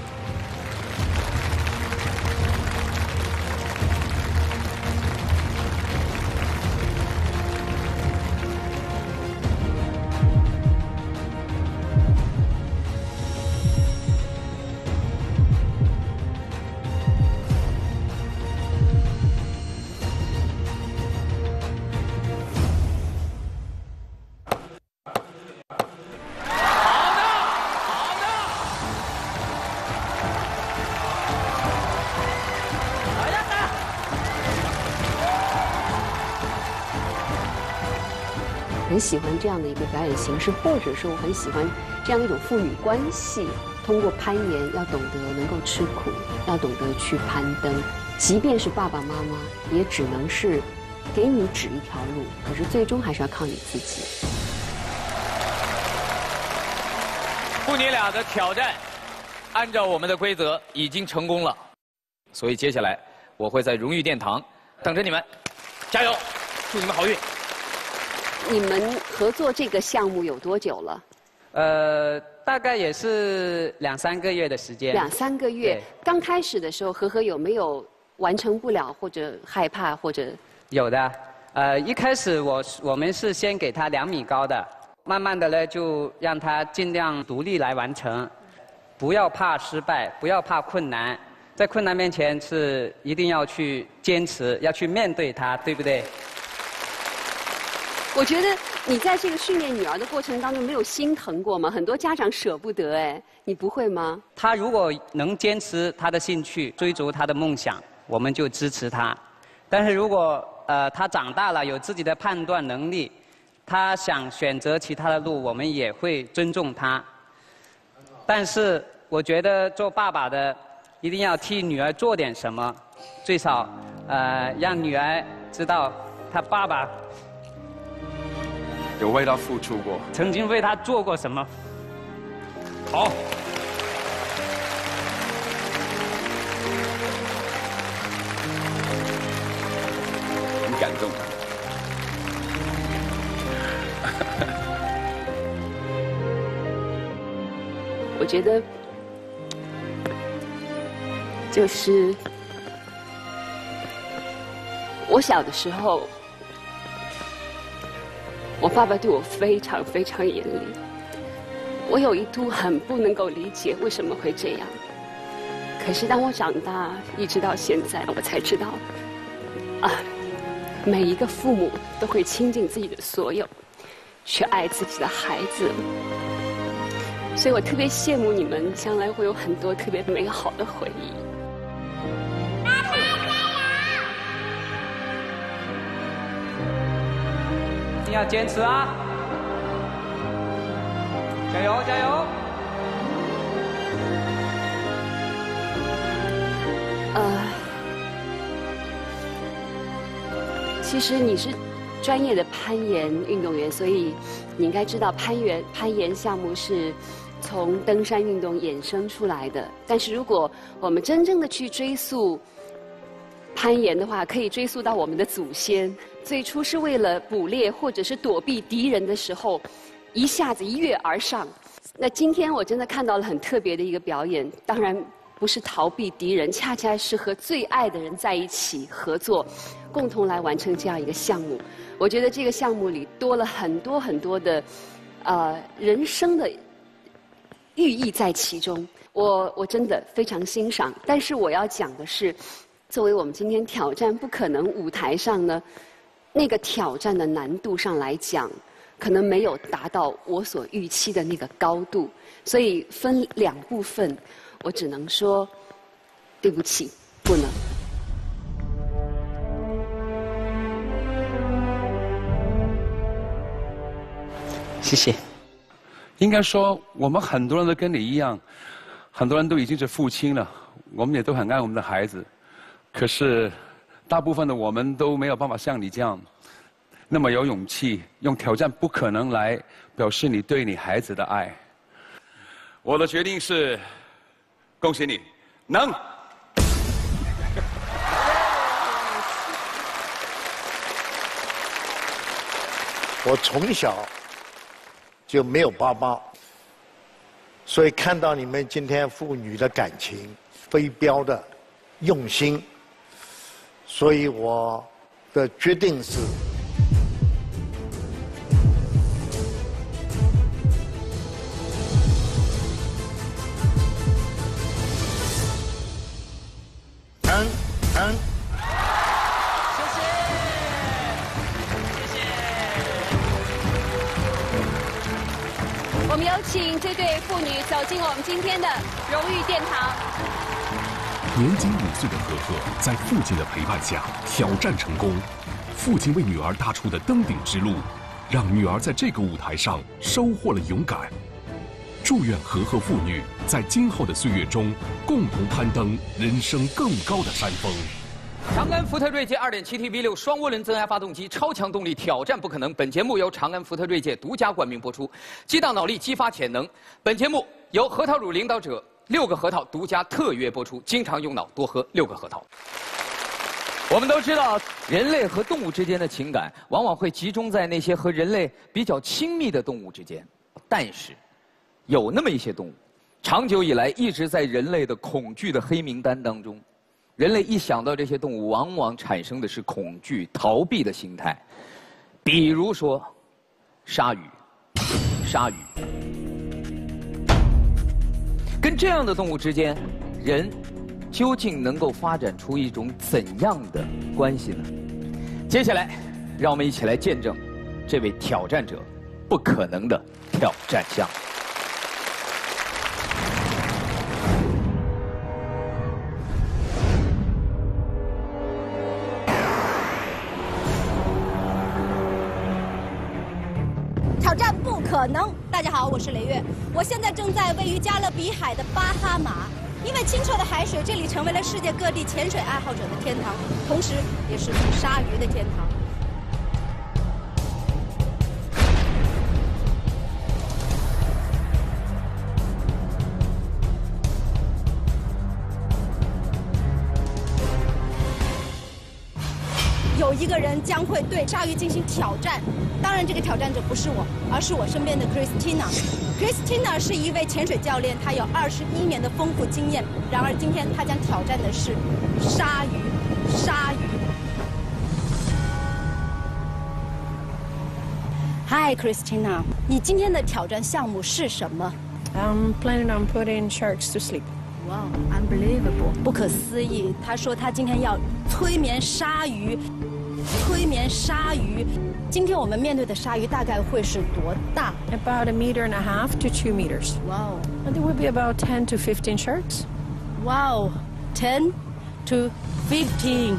很喜欢这样的一个表演形式，或者说我很喜欢这样一种父女关系。通过攀岩，要懂得能够吃苦，要懂得去攀登。即便是爸爸妈妈，也只能是给你指一条路，可是最终还是要靠你自己。 父女俩的挑战，按照我们的规则已经成功了，所以接下来我会在荣誉殿堂等着你们，加油，祝你们好运。 你们合作这个项目有多久了？ 呃，大概也是两三个月的时间。 两三个月。刚开始的时候，和和有没有完成不了，或者害怕，或者？ 有的。呃，一开始我我们是先给他两米高的，慢慢的呢就让他尽量独立来完成，不要怕失败，不要怕困难，在困难面前是一定要去坚持，要去面对它，对不对？ 我觉得你在这个训练女儿的过程当中没有心疼过吗？很多家长舍不得哎，你不会吗？ 他如果能坚持他的兴趣，追逐他的梦想，我们就支持他。但是如果呃他长大了有自己的判断能力，他想选择其他的路，我们也会尊重他。但是我觉得做爸爸的一定要替女儿做点什么，最少呃让女儿知道她爸爸有为他付出过， 曾经为她做过什么。 好。很感动。 我觉得就是我小的时候，我爸爸对我非常非常严厉，我有一度很不能够理解为什么会这样。可是当我长大，一直到现在，我才知道，啊，每一个父母都会倾尽自己的所有，去爱自己的孩子。所以我特别羡慕你们将来会有很多特别美好的回忆。 一定要坚持啊！加油加油！ 呃，其实你是专业的攀岩运动员，所以你应该知道攀岩攀岩项目是从登山运动衍生出来的。但是如果我们真正的去追溯攀岩的话，可以追溯到我们的祖先，最初是为了捕猎或者是躲避敌人的时候，一下子一跃而上。那今天我真的看到了很特别的一个表演，当然不是逃避敌人，恰恰是和最爱的人在一起合作，共同来完成这样一个项目。我觉得这个项目里多了很多很多的，呃，人生的寓意在其中。我我真的非常欣赏。但是我要讲的是，作为我们今天挑战不可能舞台上呢，那个挑战的难度上来讲，可能没有达到我所预期的那个高度，所以分两部分，我只能说对不起，不能。 谢谢。 应该说，我们很多人都跟你一样，很多人都已经是父亲了，我们也都很爱我们的孩子，可是大部分的我们都没有办法像你这样那么有勇气，用挑战不可能来表示你对你孩子的爱。我的决定是，恭喜你，能。 我从小就没有爸爸，所以看到你们今天父女的感情飞镖的用心，所以我的决定是嗯嗯。 我们有请这对父女走进我们今天的荣誉殿堂。 年仅五岁的何何，在父亲的陪伴下挑战成功。父亲为女儿踏出的登顶之路，让女儿在这个舞台上收获了勇敢。祝愿何何父女在今后的岁月中，共同攀登人生更高的山峰。 长安福特锐界 二点七 T V 六 双涡轮增压发动机，超强动力，挑战不可能。本节目由长安福特锐界独家冠名播出。激荡脑力，激发潜能。本节目由核桃乳领导者六个核桃独家特约播出。经常用脑，多喝六个核桃。我们都知道，人类和动物之间的情感往往会集中在那些和人类比较亲密的动物之间，但是有那么一些动物，长久以来一直在人类的恐惧的黑名单当中。人类一想到这些动物，往往产生的是恐惧、逃避的心态。比如说，鲨鱼，鲨鱼。跟这样的动物之间，人究竟能够发展出一种怎样的关系呢？接下来，让我们一起来见证这位挑战者不可能的挑战项目。 挑战不可能！大家好，我是雷月，我现在正在位于加勒比海的巴哈马。因为清澈的海水，这里成为了世界各地潜水爱好者的天堂，同时也是捕鲨鱼的天堂。有一个人将会对鲨鱼进行挑战，当然，这个挑战者不是我，而是我身边的 Christina。Christina 是一位潜水教练，她有二十一年的丰富经验。然而，今天她将挑战的是鲨鱼。鲨鱼。Hi, Christina， 你今天的挑战项目是什么 I'm planning on putting sharks to sleep. Wow, unbelievable！ 不可思议。他说他今天要催眠鲨鱼。 催眠鲨鱼，今天我们面对的鲨鱼大概会是多大 ？About a meter and a half to two meters. Wow. And there will be about ten to fifteen sharks. Wow, ten to fifteen.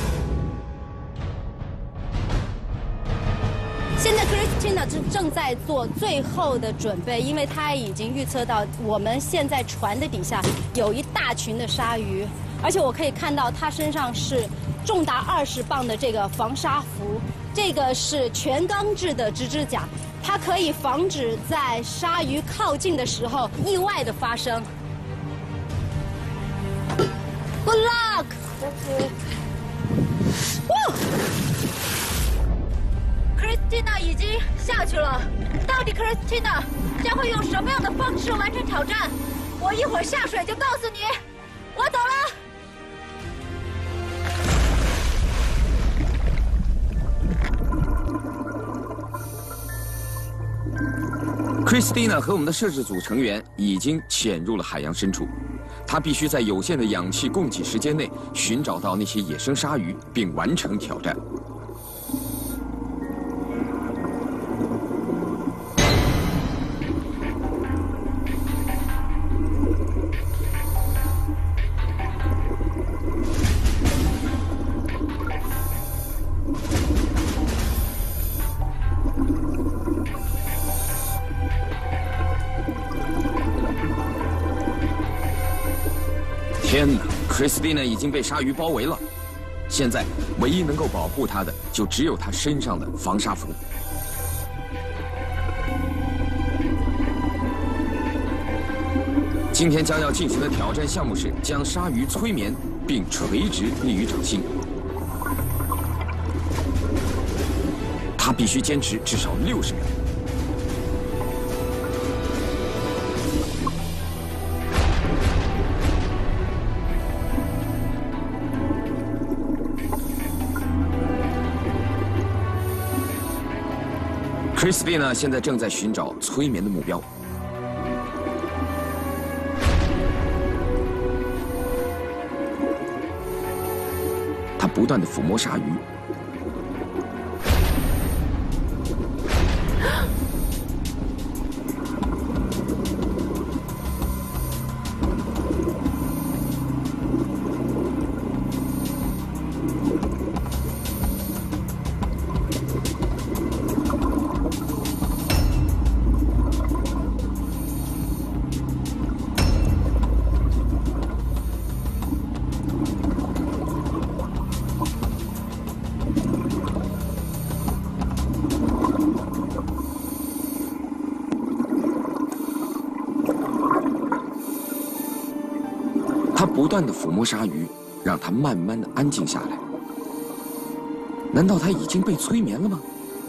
现在 Christina 正正在做最后的准备，因为她已经预测到我们现在船的底下有一大群的鲨鱼，而且我可以看到她身上是。 重达二十磅的这个防鲨服，这个是全钢制的直指甲，它可以防止在鲨鱼靠近的时候意外的发生。Good luck！ Christina 已经下去了，到底 Christina 将会用什么样的方式完成挑战？我一会儿下水就告诉你。我走了。 Christina 和我们的摄制组成员已经潜入了海洋深处，她必须在有限的氧气供给时间内寻找到那些野生鲨鱼，并完成挑战。天哪 ，Christina 已经被鲨鱼包围了。现在，唯一能够保护她的，就只有她身上的防鲨服。今天将要进行的挑战项目是将鲨鱼催眠，并垂直立于掌心。她必须坚持至少六十秒。 Christina 现在正在寻找催眠的目标。她不断地抚摸鲨鱼，他不断地抚摸鲨鱼，让它慢慢地安静下来。难道他已经被催眠了吗？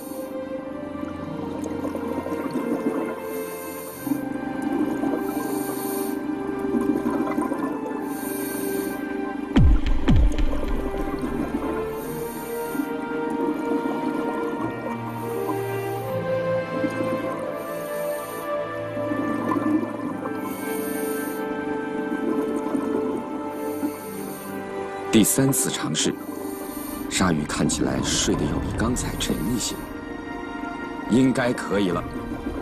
第三次尝试，鲨鱼看起来睡得要比刚才沉一些。 应该可以了。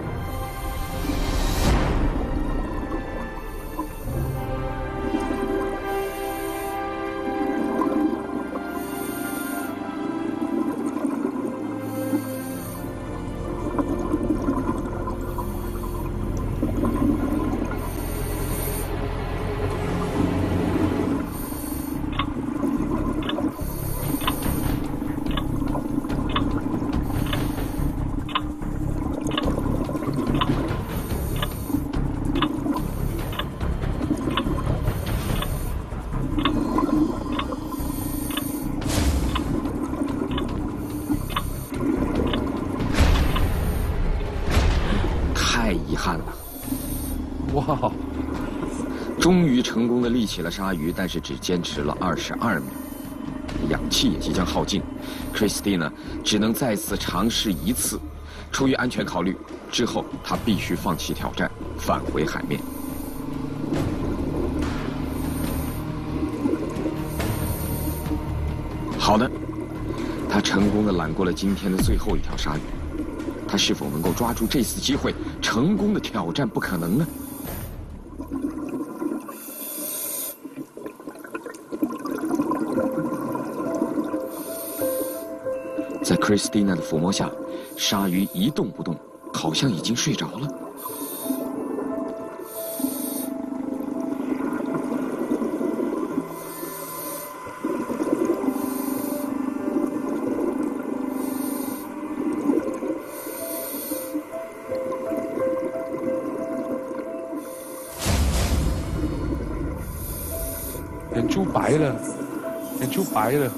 哇！终于成功的立起了鲨鱼，但是只坚持了二十二秒，氧气也即将耗尽。Christina 只能再次尝试一次，出于安全考虑，之后她必须放弃挑战，返回海面。好的，她成功的揽过了今天的最后一条鲨鱼。她是否能够抓住这次机会，成功的挑战不可能呢？在 Christina 的抚摸下，鲨鱼一动不动，好像已经睡着了。 眼珠白了，眼珠白了。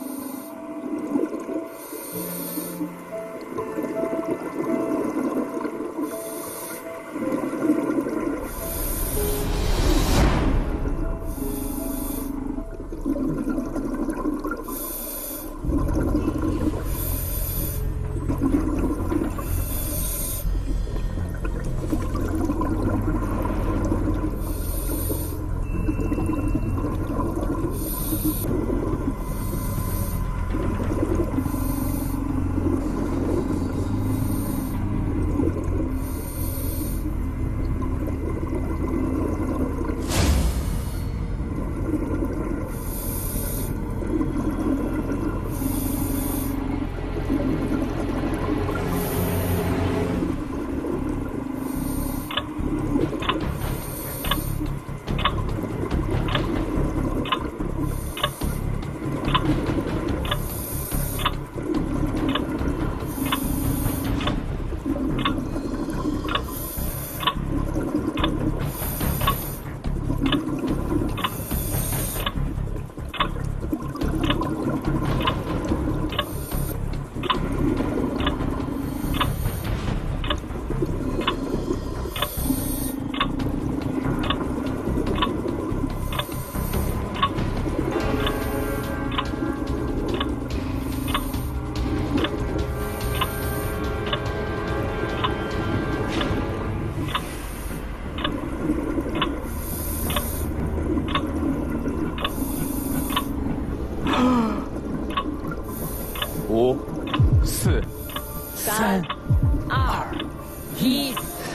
五、四、三、二、一，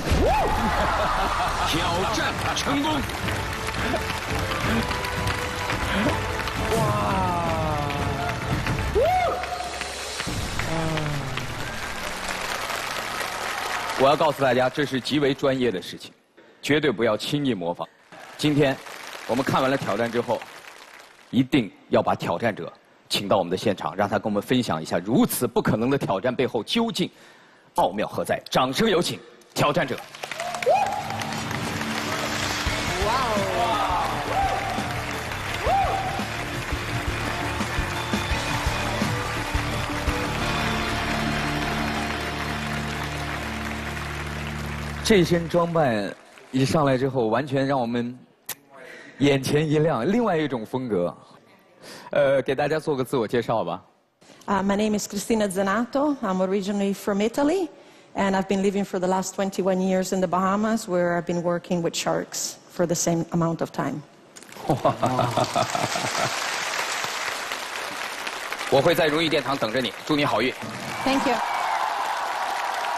挑战成功！ 哇！我要告诉大家，这是极为专业的事情，绝对不要轻易模仿。今天我们看完了挑战之后，一定要把挑战者请到我们的现场，让他跟我们分享一下如此不可能的挑战背后究竟奥妙何在。掌声有请挑战者。 哇哦！ 这身装扮一上来之后，完全让我们眼前一亮，另外一种风格。呃，给大家做个自我介绍吧。 Uh, my name is Cristina Zanato. I'm originally from Italy, and I've been living for the last twenty-one years in the Bahamas, where I've been working with sharks for the same amount of time. 我会在如意殿堂等着你，祝你好运。 Thank you.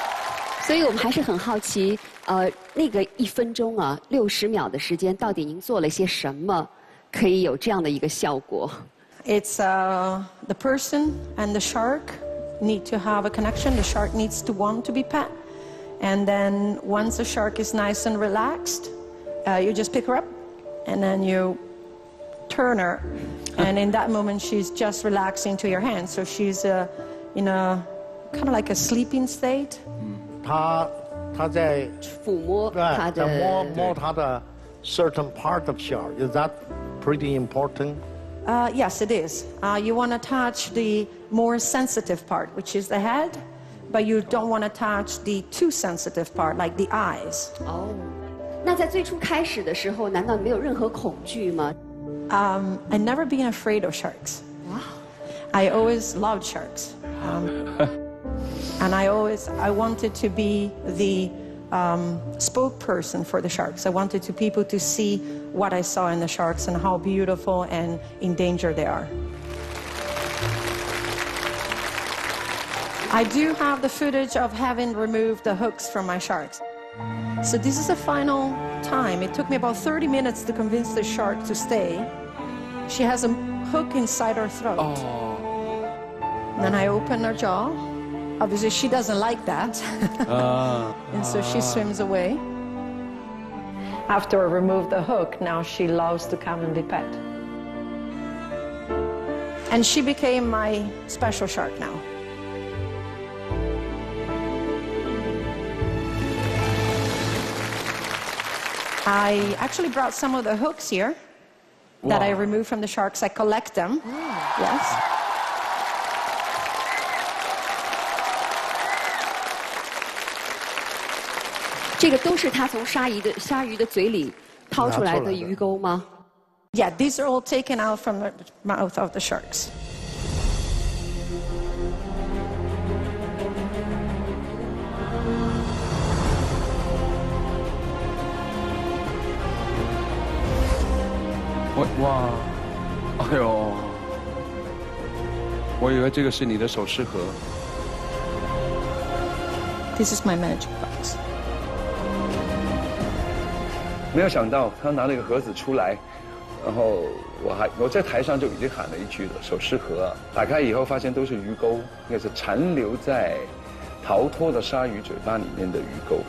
所以我们还是很好奇，呃，那个一分钟啊，六十秒的时间，到底您做了些什么，可以有这样的一个效果？ It's uh, the person and the shark need to have a connection. The shark needs to want to be pet. And then once the shark is nice and relaxed, uh, you just pick her up and then you turn her. And in that moment, she's just relaxing to your hand. So she's uh, in a kind of like a sleeping state. 他他在抚摸他的在摸摸他的 certain part of shark. Is that pretty important? Uh, yes, it is. Uh, you want to touch the more sensitive part, which is the head, but you don't want to touch the too sensitive part, like the eyes. 哦，那在最初开始的时候，难道没有任何恐惧吗？ Um, I've never been afraid of sharks. Wow. I always loved sharks. Um, and I always, I wanted to be the um, spokesperson for the sharks. I wanted to people to see what I saw in the sharks and how beautiful and in danger they are. I do have the footage of having removed the hooks from my sharks. So this is the final time. It took me about thirty minutes to convince the shark to stay. She has a hook inside her throat. Oh. And then I open her jaw. Obviously, she doesn't like that. uh, and so she swims away. After I removed the hook, now she loves to come and be pet. And she became my special shark now. I actually brought some of the hooks here that I removed from the sharks. I collect them. Yes. 这个都是他从鲨鱼的鲨鱼的嘴里掏出来的鱼钩吗？ Yeah, these are all taken out from the mouth of the sharks. What? 哇，哎呦，我以为这个是你的首饰盒。 This is my magic box. 没有想到他拿了一个盒子出来，然后我还我在台上就已经喊了一句了，首饰盒。打开以后发现都是鱼钩，应该是残留在逃脱的鲨鱼嘴巴里面的鱼钩。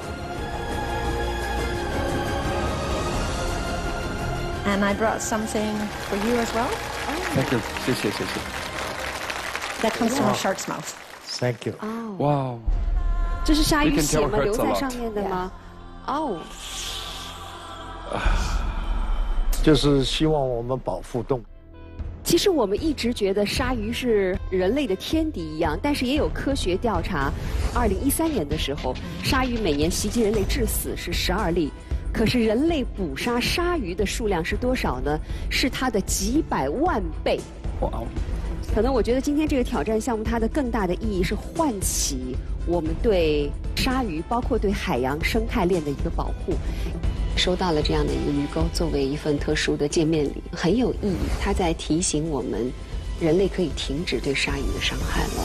And I brought something for you as well. Thank you. 谢谢谢谢。 That comes from a shark's mouth. Thank you. 哦， 哇， 这是鲨鱼血吗？留在上面的吗？哦， 就是希望我们保护动物。 其实我们一直觉得鲨鱼是人类的天敌一样，但是也有科学调查，二零一三年的时候，鲨鱼每年袭击人类致死是十二例。 可是人类捕杀鲨鱼的数量是多少呢？是它的几百万倍。 哇！ 可能我觉得今天这个挑战项目，它的更大的意义是唤起我们对鲨鱼，包括对海洋生态链的一个保护。收到了这样的一个鱼钩，作为一份特殊的见面礼，很有意义。它在提醒我们，人类可以停止对鲨鱼的伤害了。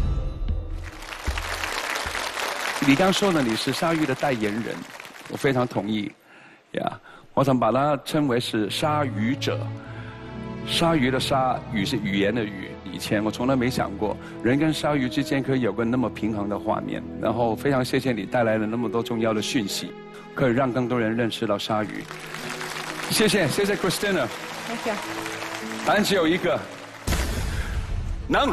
你刚说的你是鲨鱼的代言人，我非常同意。 呀， yeah, 我想把它称为是鲨鱼者。鲨鱼的鲨语是语言的语，以前我从来没想过人跟鲨鱼之间可以有个那么平衡的画面。然后非常谢谢你带来了那么多重要的讯息，可以让更多人认识到鲨鱼。谢谢，谢谢 Christina。 Thank you。 答案只有一个，能。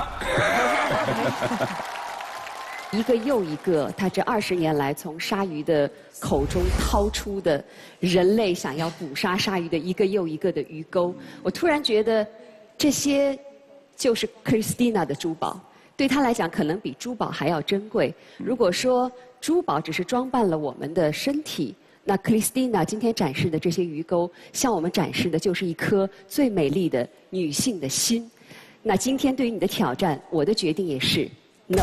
一个又一个，他这二十年来从鲨鱼的口中掏出的人类想要捕杀鲨鱼的一个又一个的鱼钩，我突然觉得，这些就是 Christina 的珠宝，对她来讲可能比珠宝还要珍贵。如果说珠宝只是装扮了我们的身体，那 Christina 今天展示的这些鱼钩，向我们展示的就是一颗最美丽的女性的心。那今天对于你的挑战，我的决定也是能。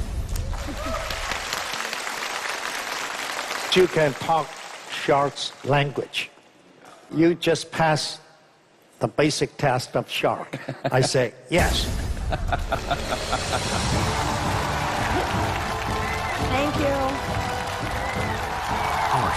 You can talk shark's language. You just pass the basic test of shark. I say yes. Thank you.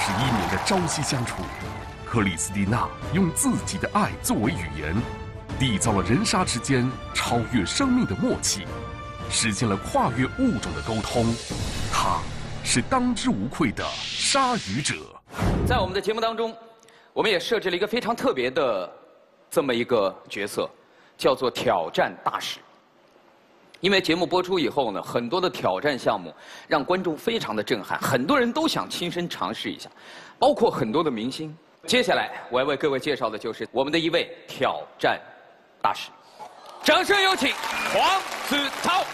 十一年的朝夕相处，克里斯蒂娜用自己的爱作为语言，缔造了人鲨之间超越生命的默契，实现了跨越物种的沟通。她是当之无愧的鲨鱼者。 在我们的节目当中，我们也设置了一个非常特别的这么一个角色，叫做挑战大使。因为节目播出以后呢，很多的挑战项目让观众非常的震撼，很多人都想亲身尝试一下，包括很多的明星。接下来我要为各位介绍的就是我们的一位挑战大使，掌声有请黄子韬。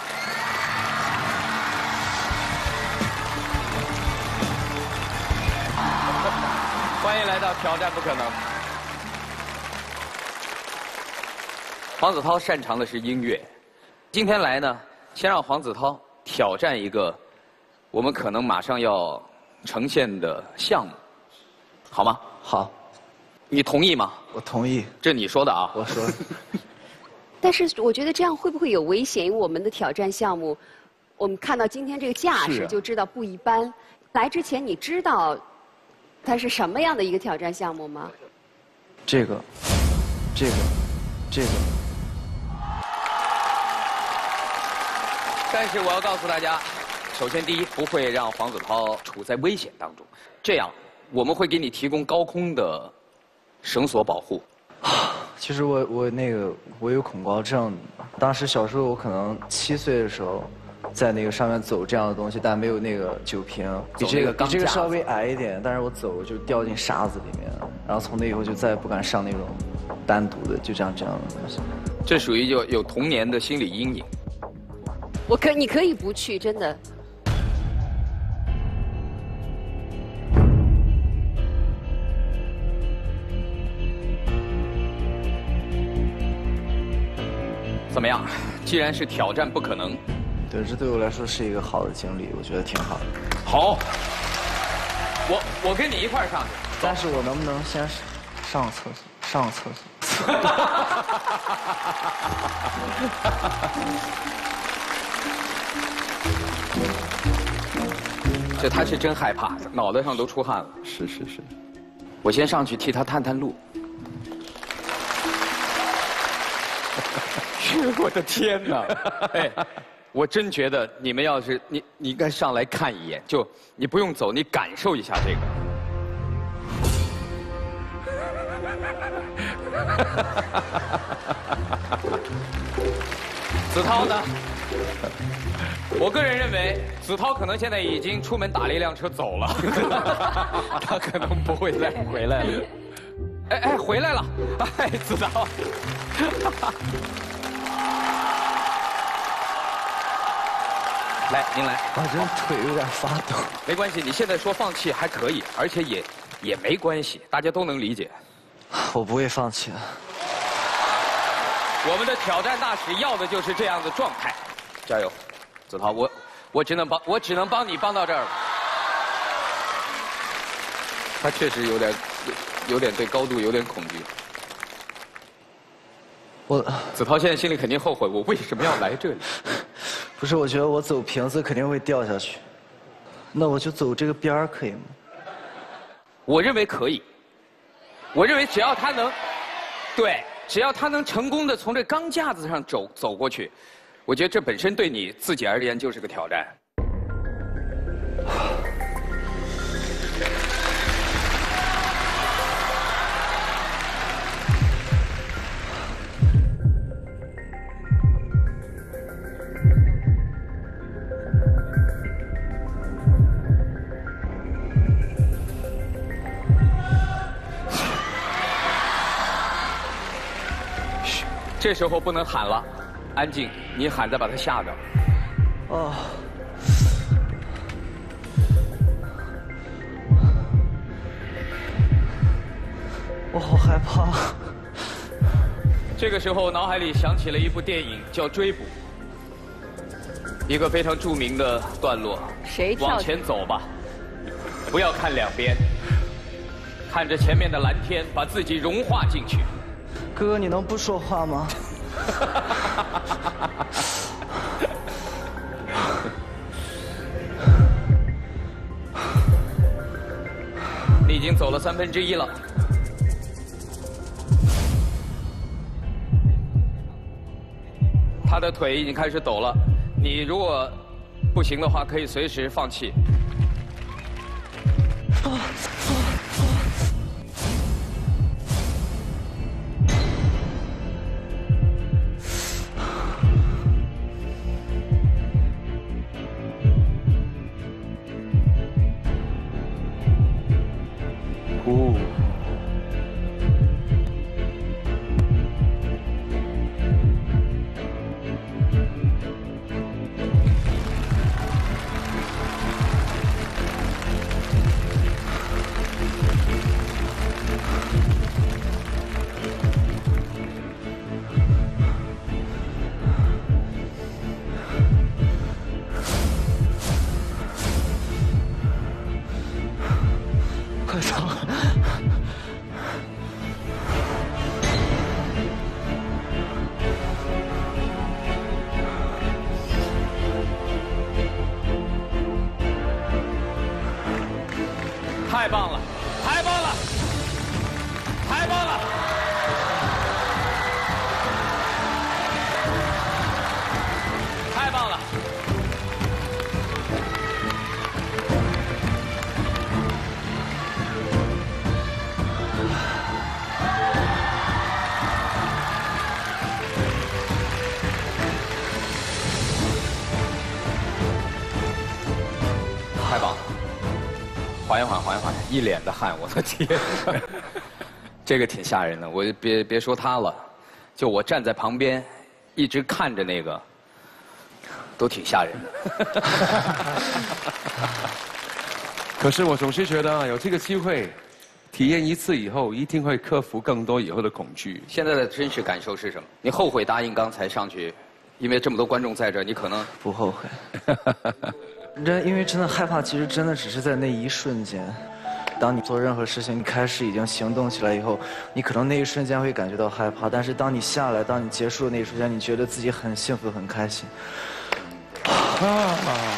欢迎来到挑战不可能。黄子韬擅长的是音乐，今天来呢，先让黄子韬挑战一个我们可能马上要呈现的项目，好吗？ 好。 你同意吗？ 我同意。 这你说的啊？ 我说。 但是我觉得这样会不会有危险？因为我们的挑战项目，我们看到今天这个架势就知道不一般。来之前你知道它是什么样的一个挑战项目吗？ 这个，这个，这个。 但是我要告诉大家，首先第一，不会让黄子韬处在危险当中。这样，我们会给你提供高空的绳索保护。 其实我我那个我有恐高症，当时小时候我可能七岁的时候，在那个上面走这样的东西，但没有那个酒瓶，比这个比这个稍微矮一点，但是我走就掉进沙子里面，然后从那以后就再也不敢上那种单独的就这样这样的东西。 这属于就有童年的心理阴影。 我可你可以不去，真的。 怎么样？既然是挑战不可能， 对，这对我来说是一个好的经历，我觉得挺好的。 好，我我跟你一块儿上去。 但是我能不能先上厕所？上厕所。 这他是真害怕，脑袋上都出汗了。 是是是。 我先上去替他探探路。我的天哪！哎，我真觉得你们要是你，你应该上来看一眼，就你不用走，你感受一下这个。子韬呢？我个人认为，子韬可能现在已经出门打了一辆车走了，他可能不会再回来了。哎哎，回来了！哎，子韬。来，您来。 我这腿有点发抖。 没关系，你现在说放弃还可以，而且也也没关系，大家都能理解。 我不会放弃的。 我们的挑战大使要的就是这样的状态，加油，子韬，我我只能帮，我只能帮你帮到这儿了。他确实有点有点对高度有点恐惧。 我子韬现在心里肯定后悔，我为什么要来这里？ 不是，我觉得我走瓶子肯定会掉下去，那我就走这个边儿可以吗？ 我认为可以。我认为只要他能，对，只要他能成功的从这钢架子上走走过去，我觉得这本身对你自己而言就是个挑战。这时候不能喊了，安静，你喊再把他吓着。 哦。我好害怕。 这个时候脑海里想起了一部电影叫《追捕》，一个非常著名的段落。 谁跳？ 往前走吧，不要看两边，看着前面的蓝天，把自己融化进去。 哥哥，你能不说话吗？ 你已经走了三分之一了。他的腿已经开始抖了，你如果不行的话，可以随时放弃。 哦。 快上！ 太棒了，太棒了，太棒了！太棒了！太棒了！缓一缓，缓一缓，一脸的汗，我的天，这个挺吓人的。我别别说他了，就我站在旁边，一直看着那个，都挺吓人的。 可是我总是觉得有这个机会，体验一次以后，一定会克服更多以后的恐惧。 现在的真实感受是什么？你后悔答应刚才上去，因为这么多观众在这儿，你可能不后悔。真因为真的害怕，其实真的只是在那一瞬间。当你做任何事情，你开始已经行动起来以后，你可能那一瞬间会感觉到害怕，但是当你下来，当你结束的那一瞬间，你觉得自己很幸福、很开心。 啊！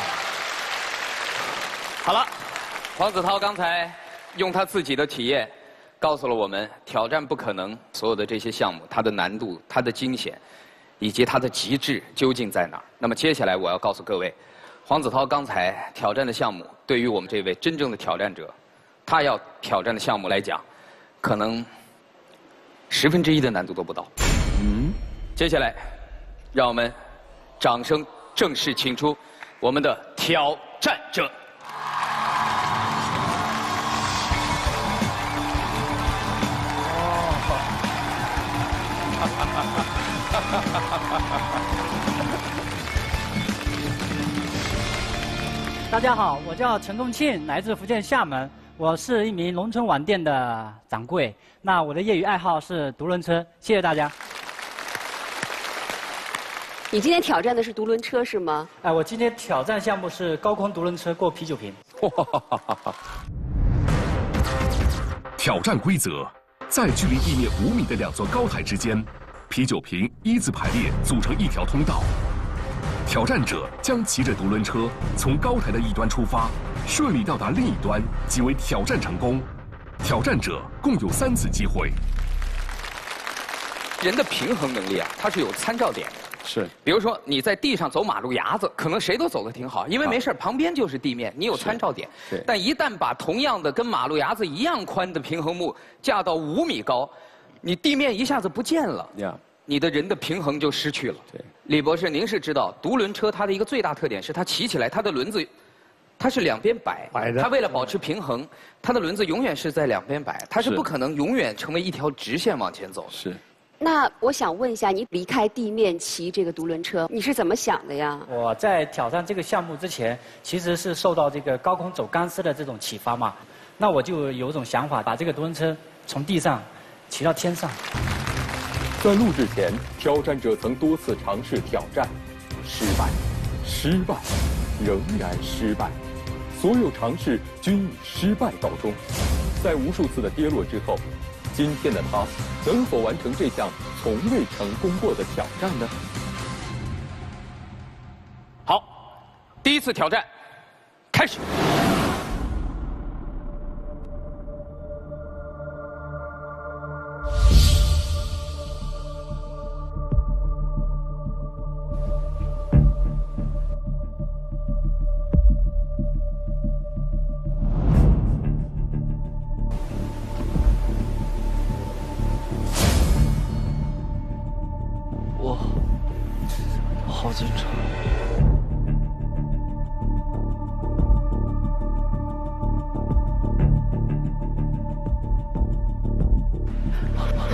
好了，黄子韬刚才用他自己的体验，告诉了我们挑战不可能所有的这些项目，它的难度、它的惊险，以及它的极致究竟在哪儿。那么接下来我要告诉各位。黄子韬刚才挑战的项目，对于我们这位真正的挑战者，他要挑战的项目来讲，可能十分之一的难度都不到。嗯，接下来，让我们掌声正式请出我们的挑战者。 大家好，我叫陈公庆，来自福建厦门，我是一名农村网店的掌柜。那我的业余爱好是独轮车，谢谢大家。 你今天挑战的是独轮车是吗？ 哎，我今天挑战项目是高空独轮车过啤酒瓶。 挑战规则：在距离地面五米的两座高台之间，啤酒瓶一字排列组成一条通道。挑战者将骑着独轮车从高台的一端出发，顺利到达另一端即为挑战成功。挑战者共有三次机会。 人的平衡能力啊，它是有参照点的。 是， 比如说你在地上走马路牙子，可能谁都走得挺好，因为没事，旁边就是地面，你有参照点。 对。 但一旦把同样的跟马路牙子一样宽的平衡木架到五米高，你地面一下子不见了。 呀。 你的人的平衡就失去了。 对， 李博士，您是知道独轮车它的一个最大特点是它骑起来，它的轮子，它是两边摆， 摆的。 它为了保持平衡，它的轮子永远是在两边摆，它是不可能永远成为一条直线往前走的。 是。 那我想问一下，你离开地面骑这个独轮车，你是怎么想的呀？ 我在挑战这个项目之前，其实是受到这个高空走钢丝的这种启发嘛。那我就有一种想法，把这个独轮车从地上骑到天上。 在录制前，挑战者曾多次尝试挑战，失败，失败，仍然失败，所有尝试均以失败告终。在无数次的跌落之后，今天的他能否完成这项从未成功过的挑战呢？ 好，第一次挑战，开始。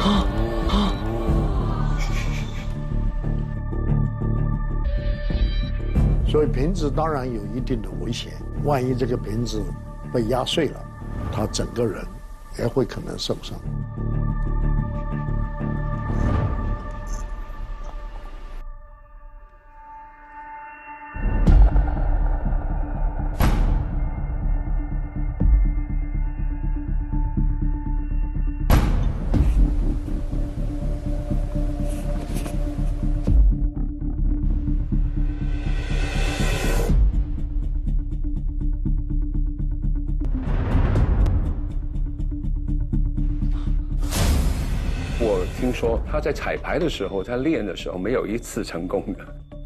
所以瓶子当然有一定的危险，万一这个瓶子被压碎了，他整个人也会可能受伤。 我听说他在彩排的时候，他练的时候没有一次成功的。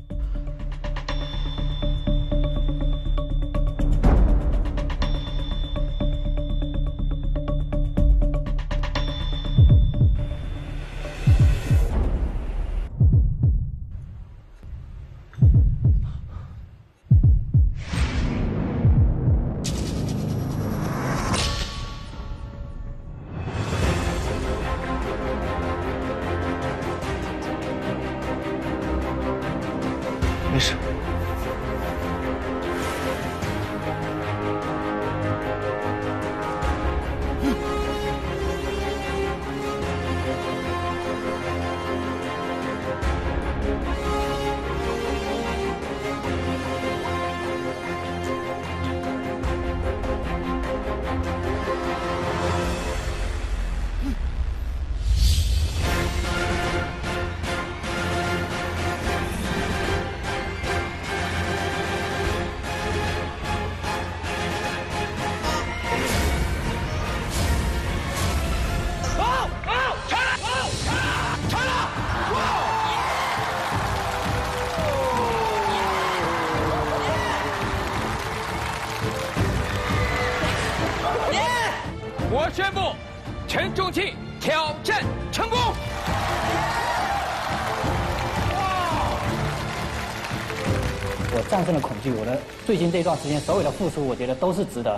没事。 我宣布，陈仲庆挑战成功。 我战胜了恐惧，我的最近这段时间所有的付出，我觉得都是值得。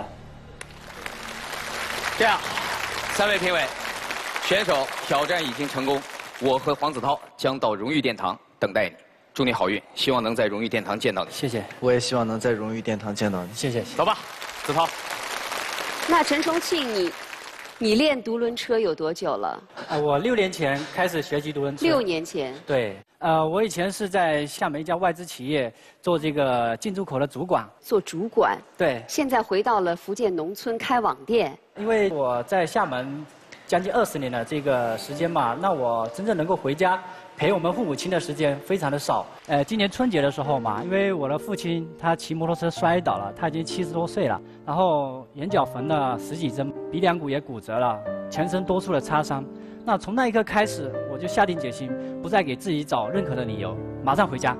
这样，三位评委，选手挑战已经成功，我和黄子韬将到荣誉殿堂等待你。祝你好运，希望能在荣誉殿堂见到你。 谢谢， 我也希望能在荣誉殿堂见到你。 谢谢。 走吧，子韬。 那陈重庆，你你练独轮车有多久了？ 呃，我六年前开始学习独轮车。 六年前。 对，呃，我以前是在厦门一家外资企业做这个进出口的主管。 做主管。 对。 现在回到了福建农村开网店。 因为我在厦门将近二十年的这个时间嘛，那我真正能够回家陪我们父母亲的时间非常的少。呃，今年春节的时候嘛，因为我的父亲他骑摩托车摔倒了，他已经七十多岁了，然后眼角缝了十几针，鼻梁骨也骨折了，全身多处的擦伤。那从那一刻开始，我就下定决心，不再给自己找任何的理由，马上回家。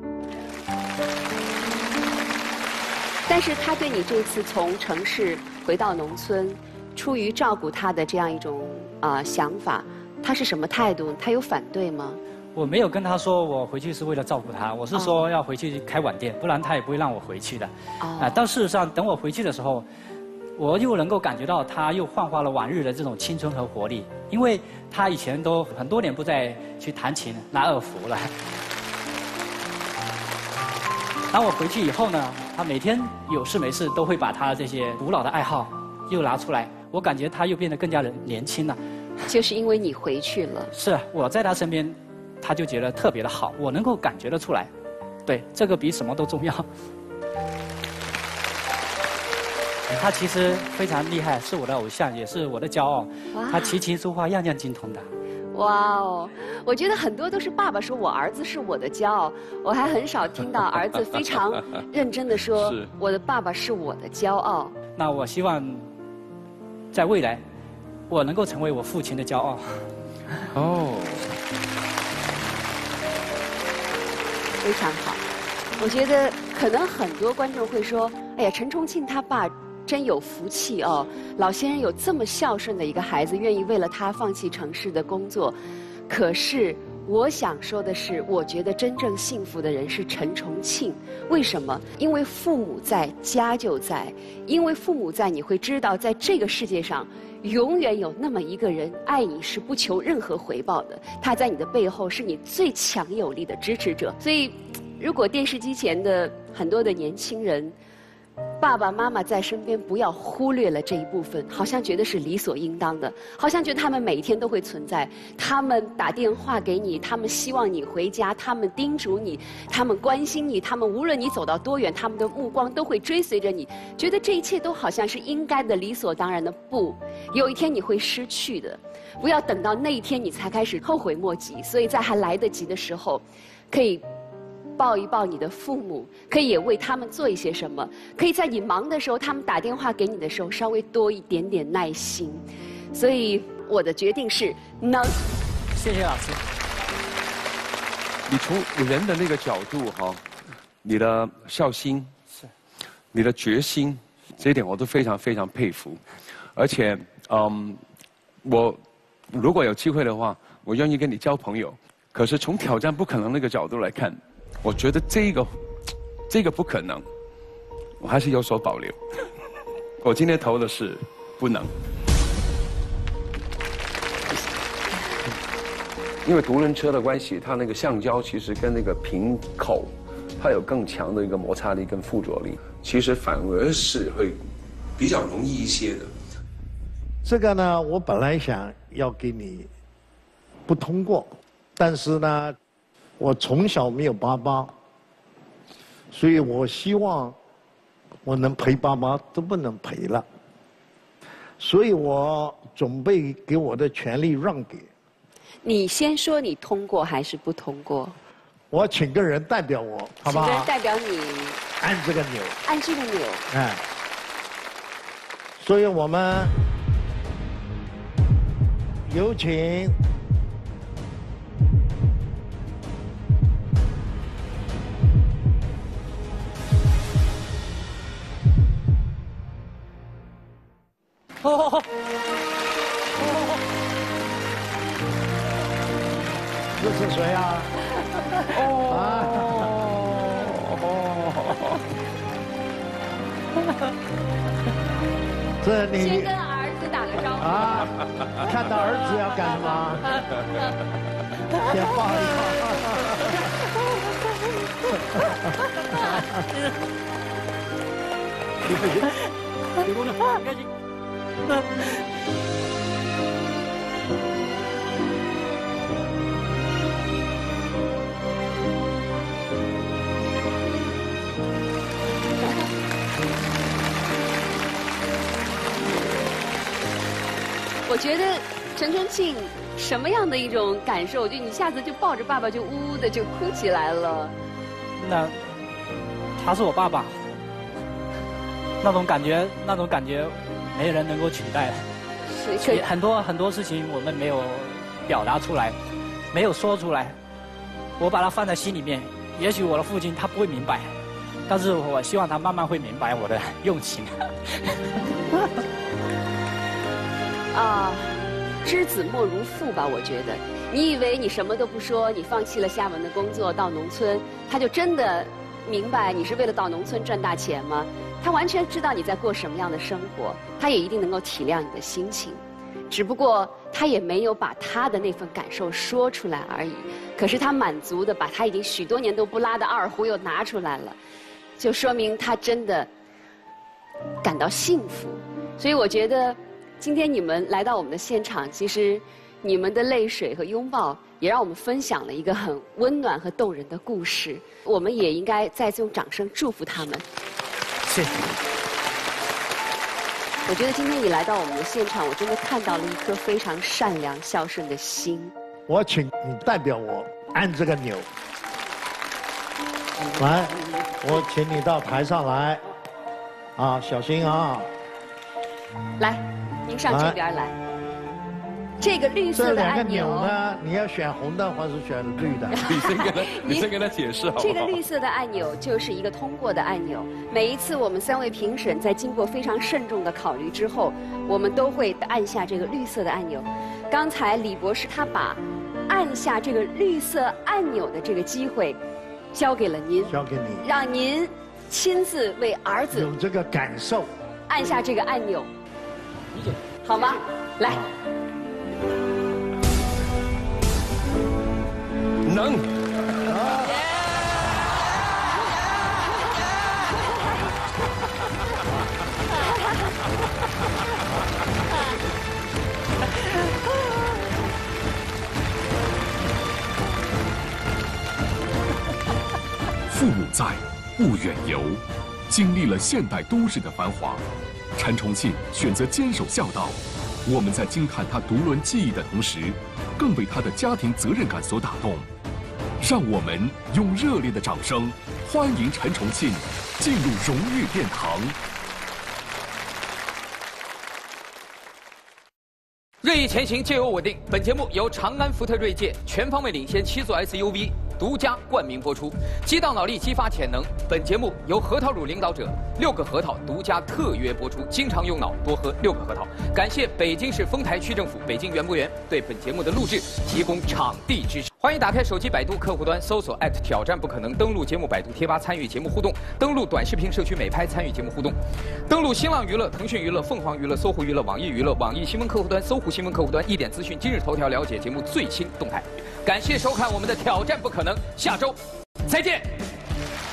但是他对你这次从城市回到农村，出于照顾他的这样一种啊、呃、想法，他是什么态度？他有反对吗？ 我没有跟他说我回去是为了照顾他，我是说要回去开碗店，不然他也不会让我回去的。啊、呃，但事实上，等我回去的时候，我又能够感觉到他又焕发了往日的这种青春和活力，因为他以前都很多年不再去弹琴拉二胡了。当我回去以后呢，他每天有事没事都会把他这些古老的爱好又拿出来，我感觉他又变得更加的年轻了。 就是因为你回去了。 是，我在他身边，他就觉得特别的好，我能够感觉得出来。对，这个比什么都重要。他其实非常厉害，是我的偶像，也是我的骄傲。他琴棋书画样样精通的。 哇哦，我觉得很多都是爸爸说我儿子是我的骄傲，我还很少听到儿子非常认真的说我的爸爸是我的骄傲。 那我希望在未来，我能够成为我父亲的骄傲。 哦， 非常好。我觉得可能很多观众会说，哎呀，陈重庆他爸真有福气哦，老先生有这么孝顺的一个孩子，愿意为了他放弃城市的工作。可是我想说的是，我觉得真正幸福的人是陈重庆。为什么？因为父母在，家就在；因为父母在，你会知道，在这个世界上，永远有那么一个人爱你是不求任何回报的。他在你的背后是你最强有力的支持者。所以，如果电视机前的很多的年轻人，爸爸妈妈在身边，不要忽略了这一部分，好像觉得是理所应当的，好像觉得他们每一天都会存在。他们打电话给你，他们希望你回家，他们叮嘱你，他们关心你，他们无论你走到多远，他们的目光都会追随着你，觉得这一切都好像是应该的、理所当然的。不，有一天你会失去的，不要等到那一天你才开始后悔莫及。所以在还来得及的时候，可以抱一抱你的父母，可以也为他们做一些什么，可以在你忙的时候，他们打电话给你的时候，稍微多一点点耐心。所以我的决定是能。 谢谢老师。 你从人的那个角度哈，你的孝心是，你的决心，这一点我都非常非常佩服。而且，嗯，我如果有机会的话，我愿意跟你交朋友。可是从挑战不可能那个角度来看，我觉得这个，这个不可能，我还是有所保留。我今天投的是不能。 因为独轮车的关系，它那个橡胶其实跟那个瓶口，它有更强的一个摩擦力跟附着力，其实反而是会比较容易一些的。 这个呢，我本来想要给你不通过，但是呢，我从小没有爸爸，所以我希望我能陪爸爸都不能陪了，所以我准备给我的权利让给。 你先说你通过还是不通过？ 我请个人代表我，好不好？ 请个人代表你按这个钮。 按这个钮。 哎。所以我们有请哦。 这是谁啊？哦哦，这你先跟儿子打个招呼啊！看到儿子要干什么？先抱一抱。 别动了，赶紧。 我觉得陈重庆什么样的一种感受？就你一下子就抱着爸爸就呜呜的就哭起来了。 那他是我爸爸，那种感觉，那种感觉，没人能够取代。 是， 很多很多事情我们没有表达出来，没有说出来，我把它放在心里面。也许我的父亲他不会明白，但是我希望他慢慢会明白我的用情。 啊，知子莫如父吧，我觉得。你以为你什么都不说，你放弃了厦门的工作到农村，他就真的明白你是为了到农村赚大钱吗？他完全知道你在过什么样的生活，他也一定能够体谅你的心情，只不过他也没有把他的那份感受说出来而已。可是他满足的把他已经许多年都不拉的二胡又拿出来了，就说明他真的感到幸福。所以我觉得今天你们来到我们的现场，其实你们的泪水和拥抱也让我们分享了一个很温暖和动人的故事。我们也应该再次用掌声祝福他们。 谢谢。 我觉得今天你来到我们的现场，我真的看到了一颗非常善良孝顺的心。 我请你代表我按这个钮。来，我请你到台上来。啊，小心啊！ 来，您上这边来。这个绿色的按钮。这两个钮呢，你要选红的还是选绿的？ 你先跟他，你先跟他解释好不好？ 这个绿色的按钮就是一个通过的按钮。每一次我们三位评审在经过非常慎重的考虑之后，我们都会按下这个绿色的按钮。刚才李博士他把按下这个绿色按钮的这个机会，交给了您。 交给你， 让您亲自为儿子有这个感受， 按下这个按钮，好吗？来， 能。 父母在，不远游。经历了现代都市的繁华，陈重庆选择坚守孝道。我们在惊叹他独轮技艺的同时，更被他的家庭责任感所打动。让我们用热烈的掌声欢迎陈重庆进入荣誉殿堂。 锐意前行，皆有我定。本节目由长安福特锐界全方位领先七座 S U V 独家冠名播出，激荡脑力，激发潜能。本节目由核桃乳领导者六个核桃独家特约播出，经常用脑，多喝六个核桃。感谢北京市丰台区政府北京园博园对本节目的录制提供场地支持。欢迎打开手机百度客户端，搜索挑战不可能，登录节目百度贴吧参与节目互动，登录短视频社区美拍参与节目互动，登录新浪娱乐、腾讯娱乐、凤凰娱乐、搜狐娱乐、网易娱乐、网易新闻客户端、搜狐新闻客户端、一点资讯、今日头条，了解节目最新动态。感谢收看我们的挑战不可能，下周再见。